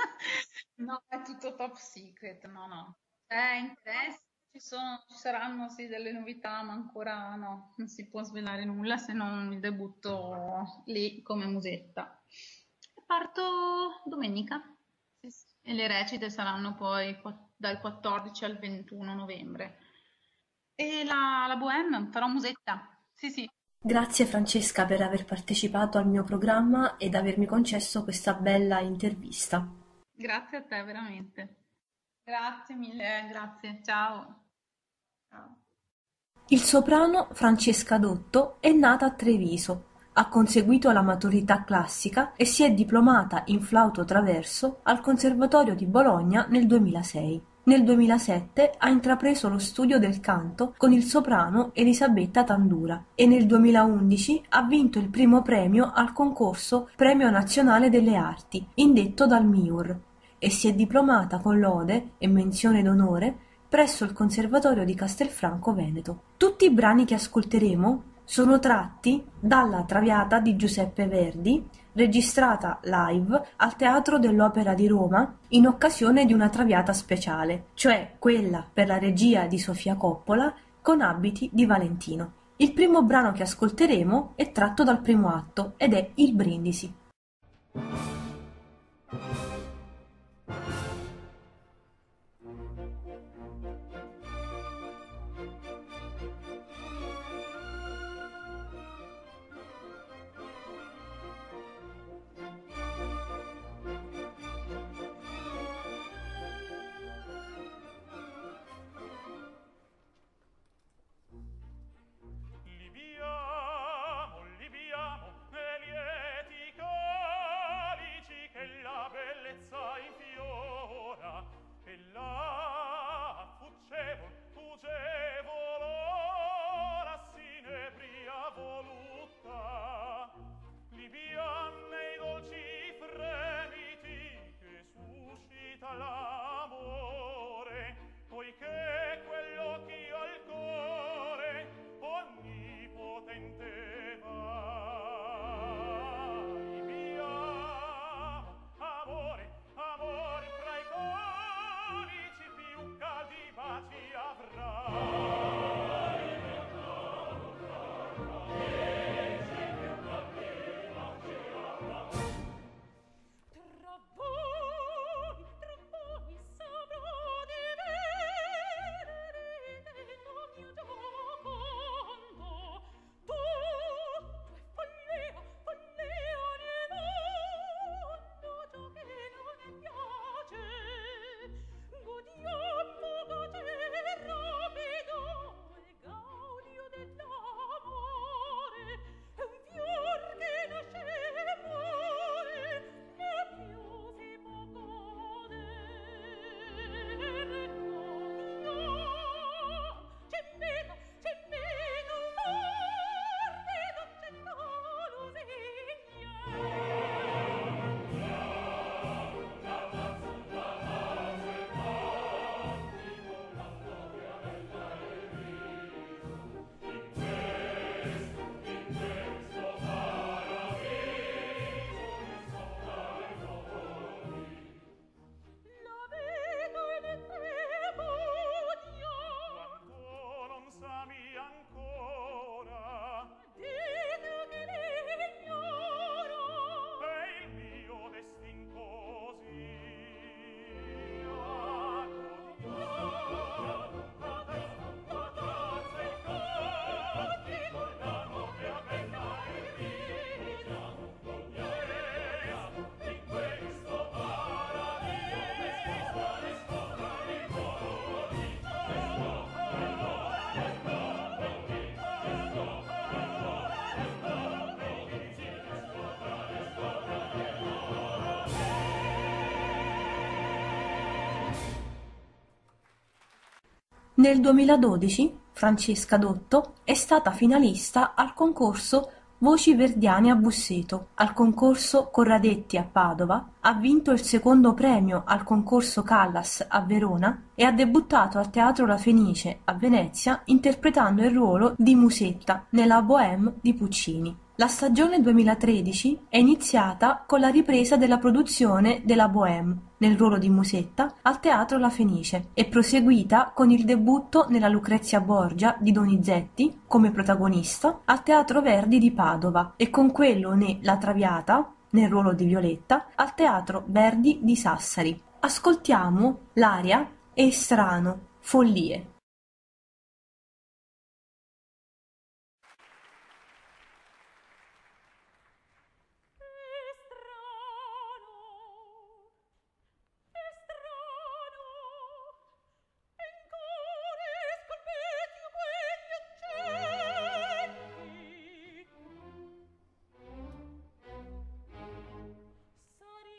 no, è tutto top secret, no, no. C'è interesse, ci sono, ci saranno sì delle novità, ma ancora no, non si può svelare nulla se non il debutto lì come musetta. Parto domenica, sì, sì. E le recite saranno poi qua- dal quattordici al ventuno novembre. E la, la Bohème farò musetta, sì, sì. Grazie Francesca per aver partecipato al mio programma ed avermi concesso questa bella intervista. Grazie a te, veramente. Grazie mille, grazie, ciao. Ciao. Il soprano Francesca Dotto è nata a Treviso, ha conseguito la maturità classica e si è diplomata in flauto traverso al Conservatorio di Bologna nel duemilasei. Nel duemilasette ha intrapreso lo studio del canto con il soprano Elisabetta Tandura e nel duemilaundici ha vinto il primo premio al concorso Premio Nazionale delle Arti, indetto dal MIUR, e si è diplomata con lode e menzione d'onore presso il Conservatorio di Castelfranco Veneto. Tutti i brani che ascolteremo Sono tratti dalla Traviata di Giuseppe Verdi, registrata live al Teatro dell'Opera di Roma in occasione di una Traviata speciale, cioè quella per la regia di Sofia Coppola con abiti di Valentino. Il primo brano che ascolteremo è tratto dal primo atto ed è Il Brindisi. Nel duemiladodici Francesca Dotto è stata finalista al concorso Voci Verdiane a Busseto, al concorso Corradetti a Padova, ha vinto il secondo premio al concorso Callas a Verona e ha debuttato al Teatro La Fenice a Venezia interpretando il ruolo di Musetta nella Bohème di Puccini. La stagione duemilatredici è iniziata con la ripresa della produzione della Bohème nel ruolo di Musetta al Teatro La Fenice e proseguita con il debutto nella Lucrezia Borgia di Donizetti come protagonista al Teatro Verdi di Padova e con quello ne La Traviata nel ruolo di Violetta al Teatro Verdi di Sassari. Ascoltiamo l'aria È strano, Follie.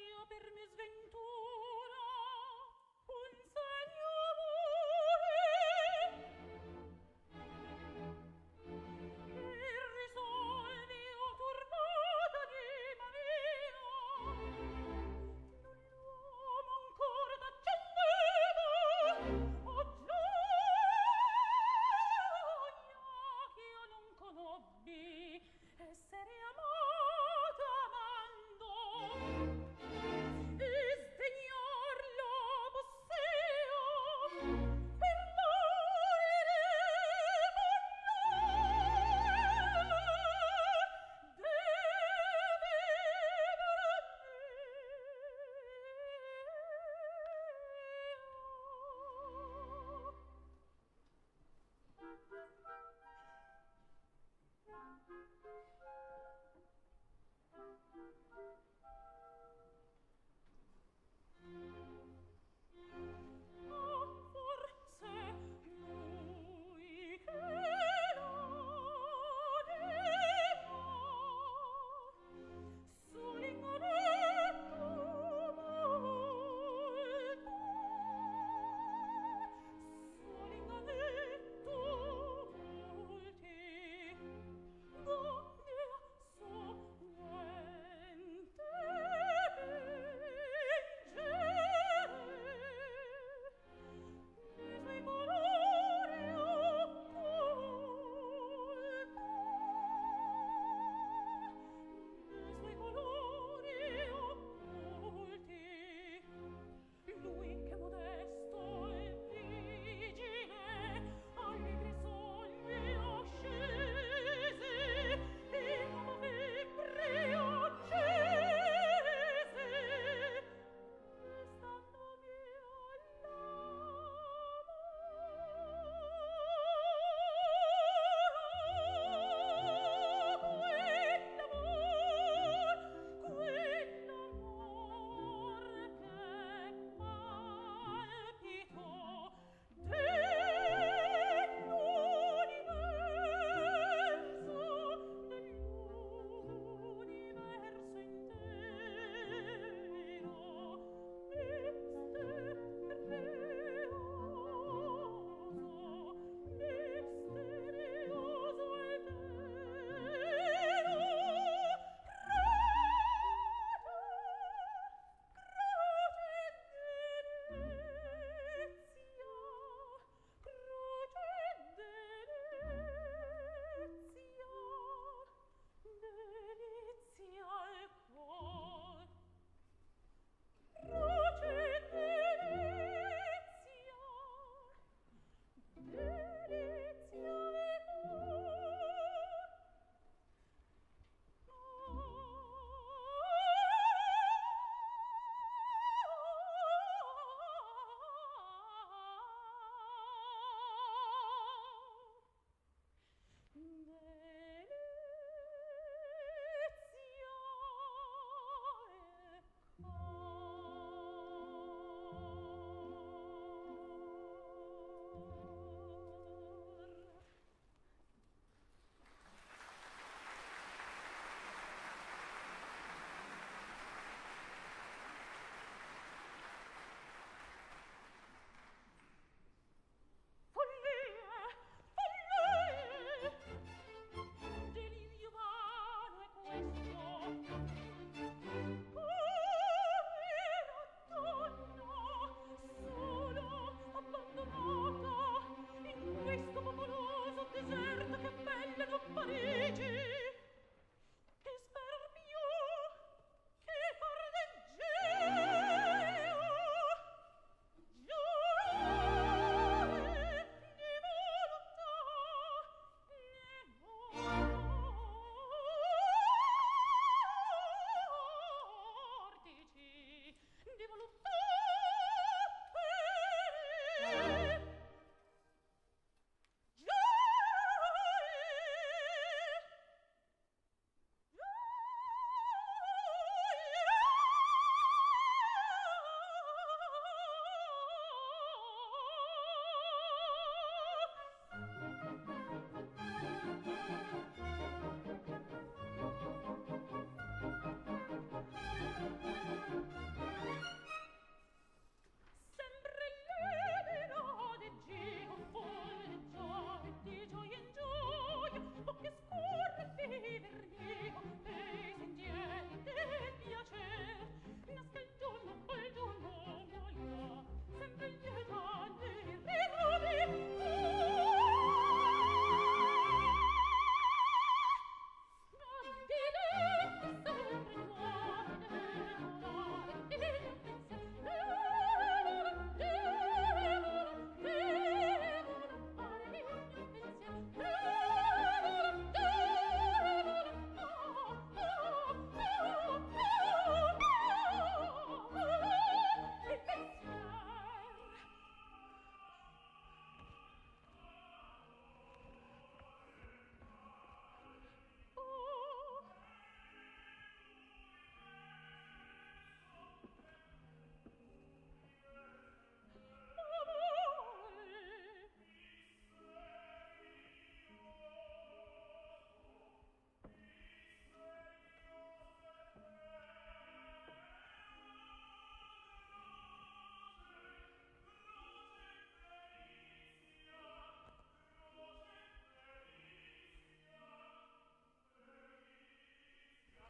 Sventura, un segno amore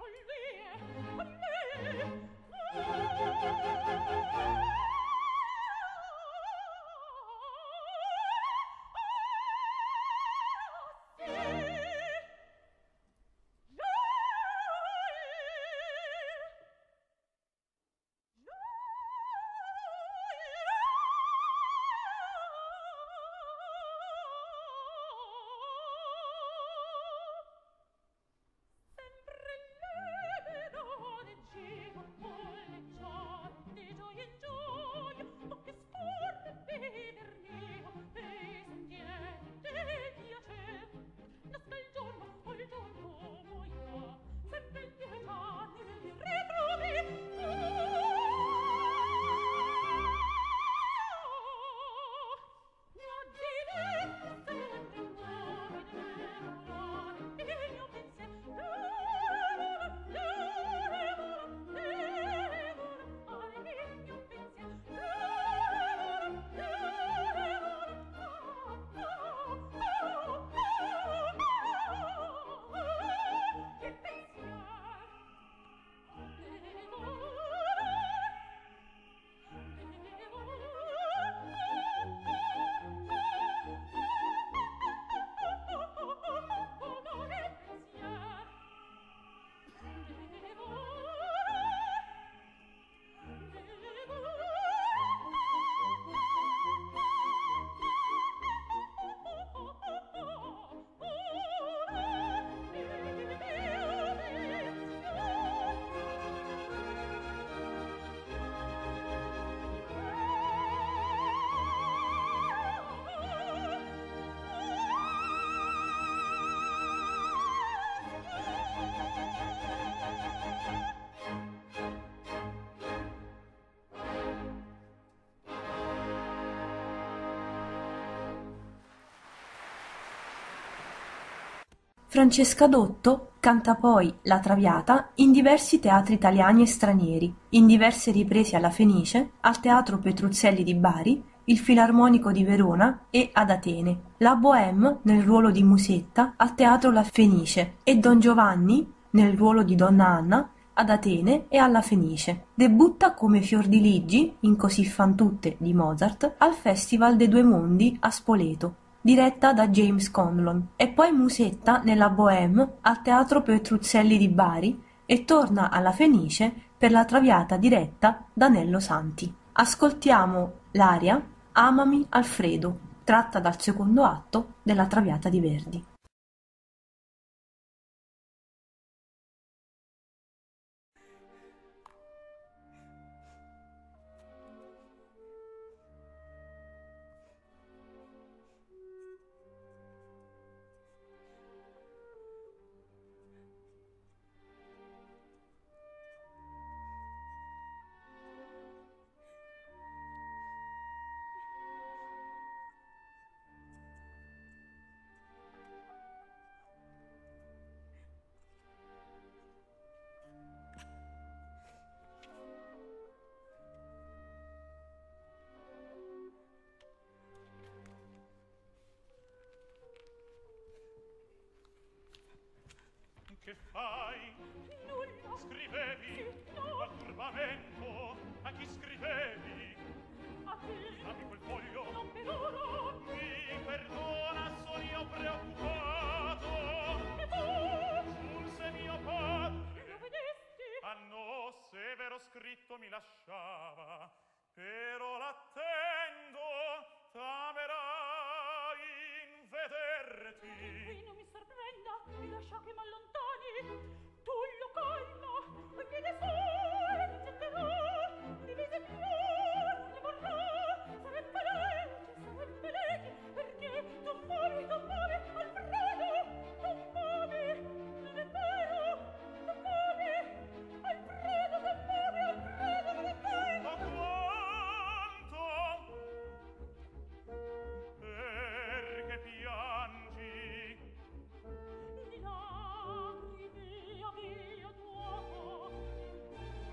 Francesca Dotto canta poi La Traviata in diversi teatri italiani e stranieri, in diverse riprese alla Fenice, al Teatro Petruzzelli di Bari, il Filarmonico di Verona e ad Atene, la Bohème nel ruolo di Musetta al Teatro La Fenice e Don Giovanni nel ruolo di Donna Anna ad Atene e alla Fenice. Debutta come Fiordiligi in Così fan tutte di Mozart al Festival dei Due Mondi a Spoleto, diretta da James Conlon, e poi Musetta nella Bohème al Teatro Petruzzelli di Bari e torna alla Fenice per La Traviata diretta da Nello Santi. Ascoltiamo l'aria Amami Alfredo, tratta dal secondo atto della Traviata di Verdi. Che fai? Nulla. Scrivevi? Sì, no. Al turbamento? A chi scrivevi? A te. Dammi quel foglio. Non per ora. Mi perdona, sono io preoccupato. Che fu? Giunse mio padre. Lo vedesti? Ah no, severo scritto mi lasciava. Però l'attendo, tamerai in vederti. Qui non mi sorprenda, mi lascia che m'allontani. Tu lo calma, e chiede sole, mi getterà, divise più, ne vorrà, sarebbe legge, sarebbe legge, perché tu muovi, tu muovi, Alfredo, tu muovi, non è vero, tu muovi, Alfredo, tu muovi, Alfredo, non è vero. Ma quanto? Perché piangi? Di là. Via, via, d'uomo.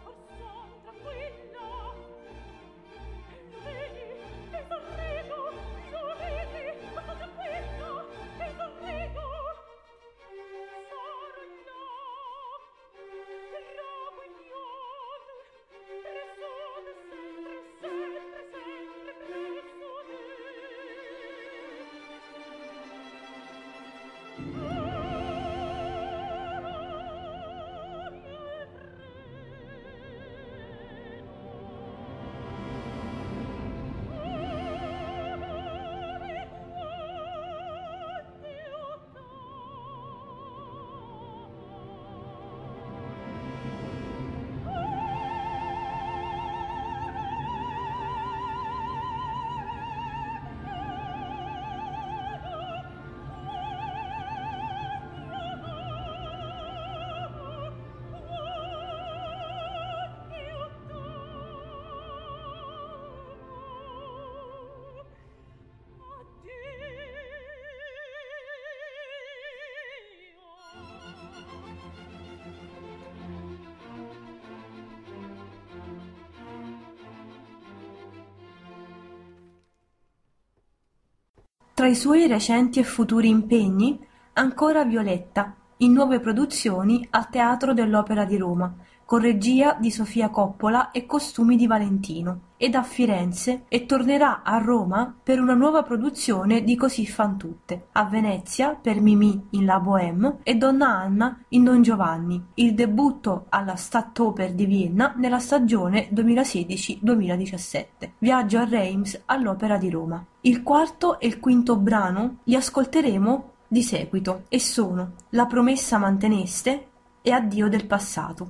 Tra i suoi recenti e futuri impegni, ancora Violetta, in nuove produzioni al Teatro dell'Opera di Roma, con regia di Sofia Coppola e costumi di Valentino, ed a Firenze, e tornerà a Roma per una nuova produzione di Così fan tutte, a Venezia per Mimì in La Bohème e Donna Anna in Don Giovanni, il debutto alla Stadtoper di Vienna nella stagione duemilasedici duemiladiciassette, viaggio a Reims all'Opera di Roma. Il quarto e il quinto brano li ascolteremo di seguito e sono La promessa manteneste e Addio del passato.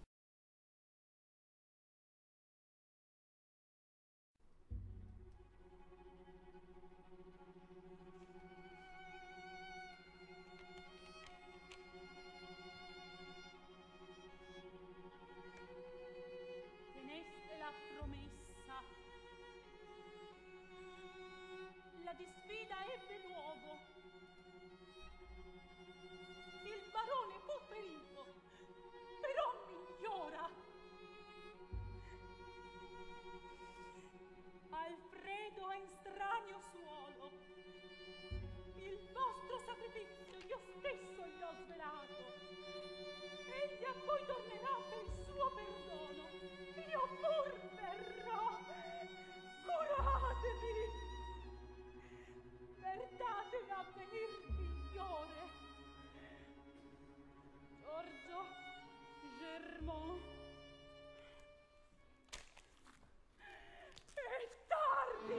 Teneste la promessa. La disfida ebbe luogo. Il barone fu ferito, però migliora. Alfredo è in stranio suolo. Il vostro sacrificio io stesso gli ho svelato. Egli a voi tornerà per il suo perdono. Io pur verrò. Curatevi. Verdate un avvenir migliore. Giorgio Germont. È tardi.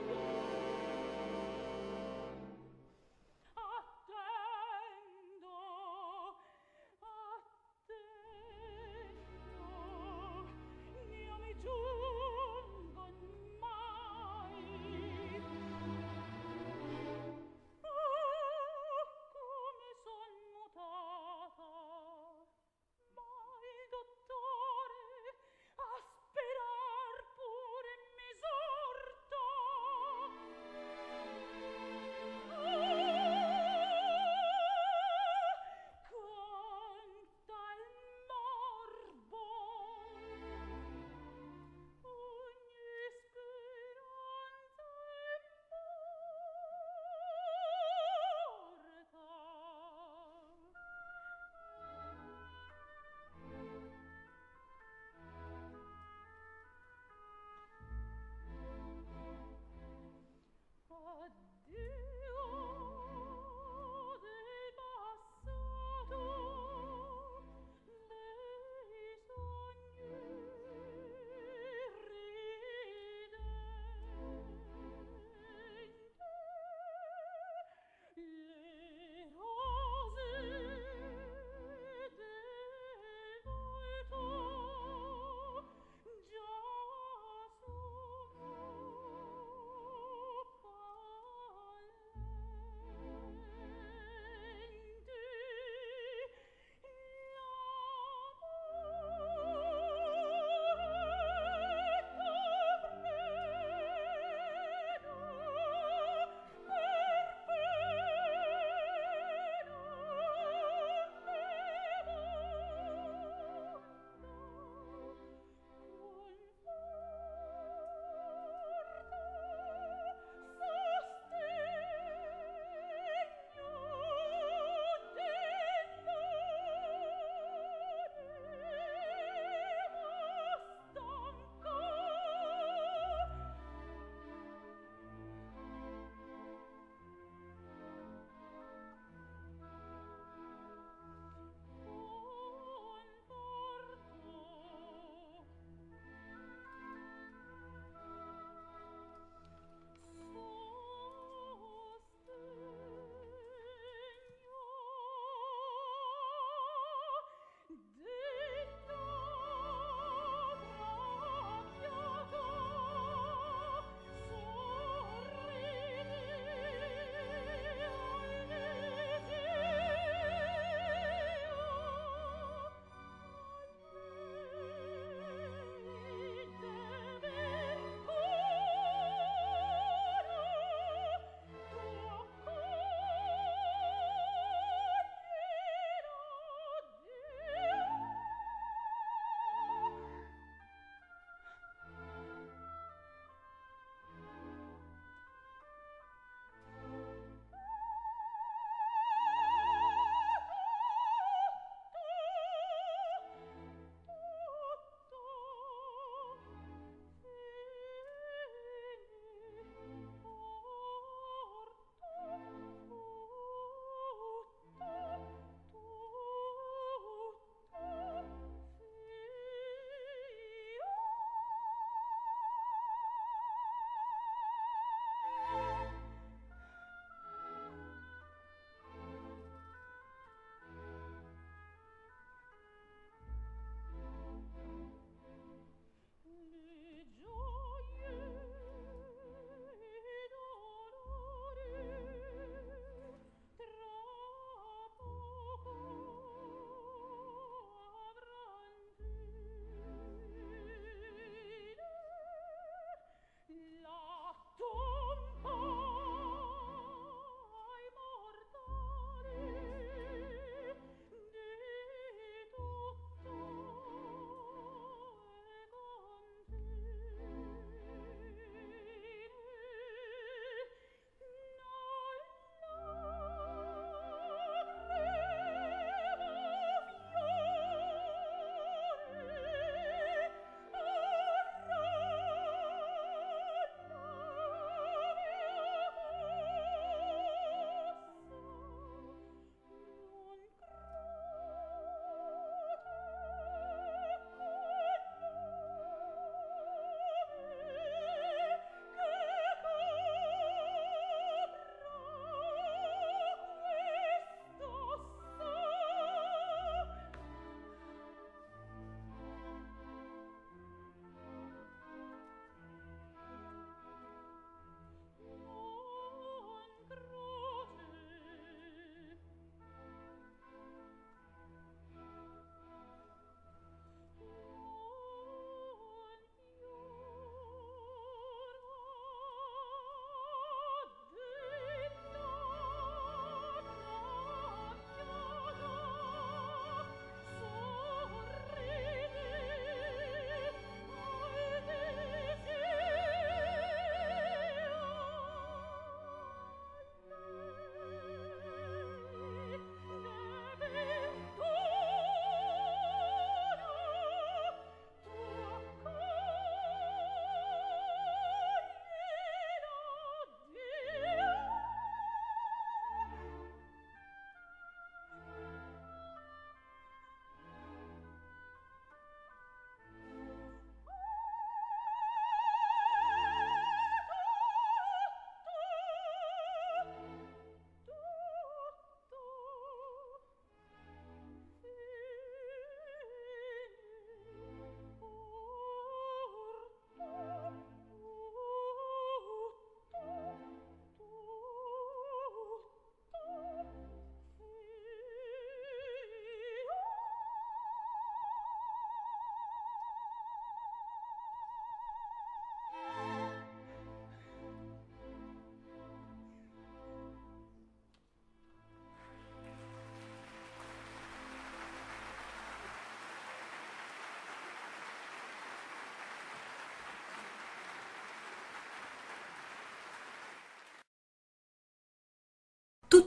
Attendo, attendo.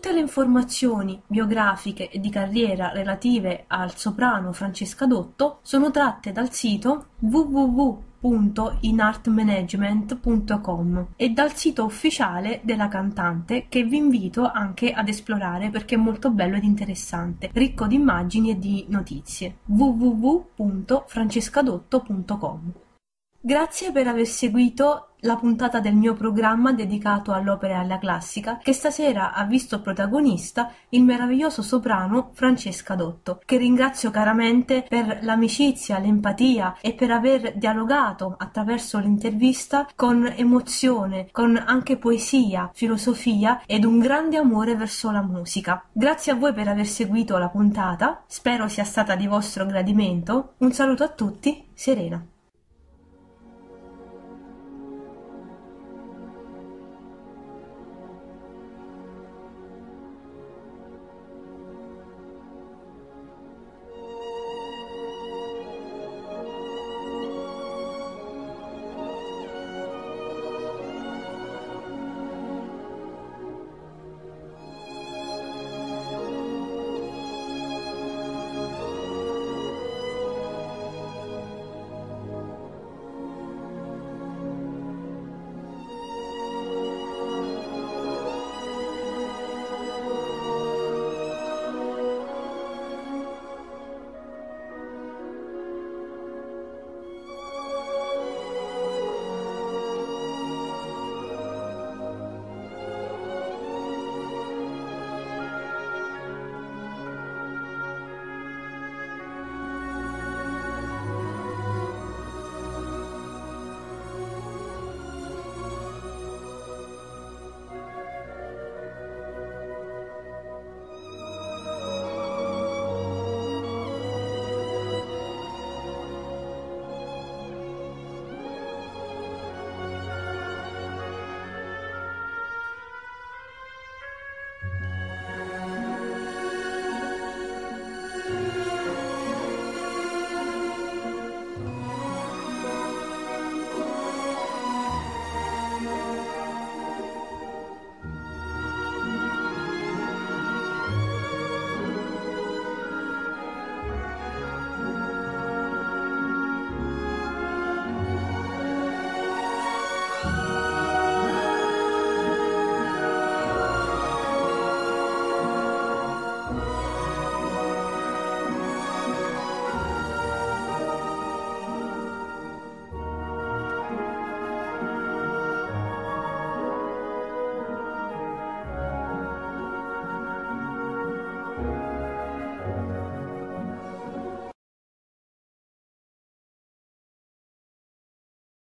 Tutte le informazioni biografiche e di carriera relative al soprano Francesca Dotto sono tratte dal sito w w w punto inartmanagement punto com e dal sito ufficiale della cantante, che vi invito anche ad esplorare perché è molto bello ed interessante, ricco di immagini e di notizie. w w w punto francescadotto punto com. Grazie per aver seguito la puntata del mio programma dedicato all'opera e alla classica, che stasera ha visto protagonista il meraviglioso soprano Francesca Dotto, che ringrazio caramente per l'amicizia, l'empatia e per aver dialogato attraverso l'intervista con emozione, con anche poesia, filosofia ed un grande amore verso la musica. Grazie a voi per aver seguito la puntata, spero sia stata di vostro gradimento. Un saluto a tutti, Serena.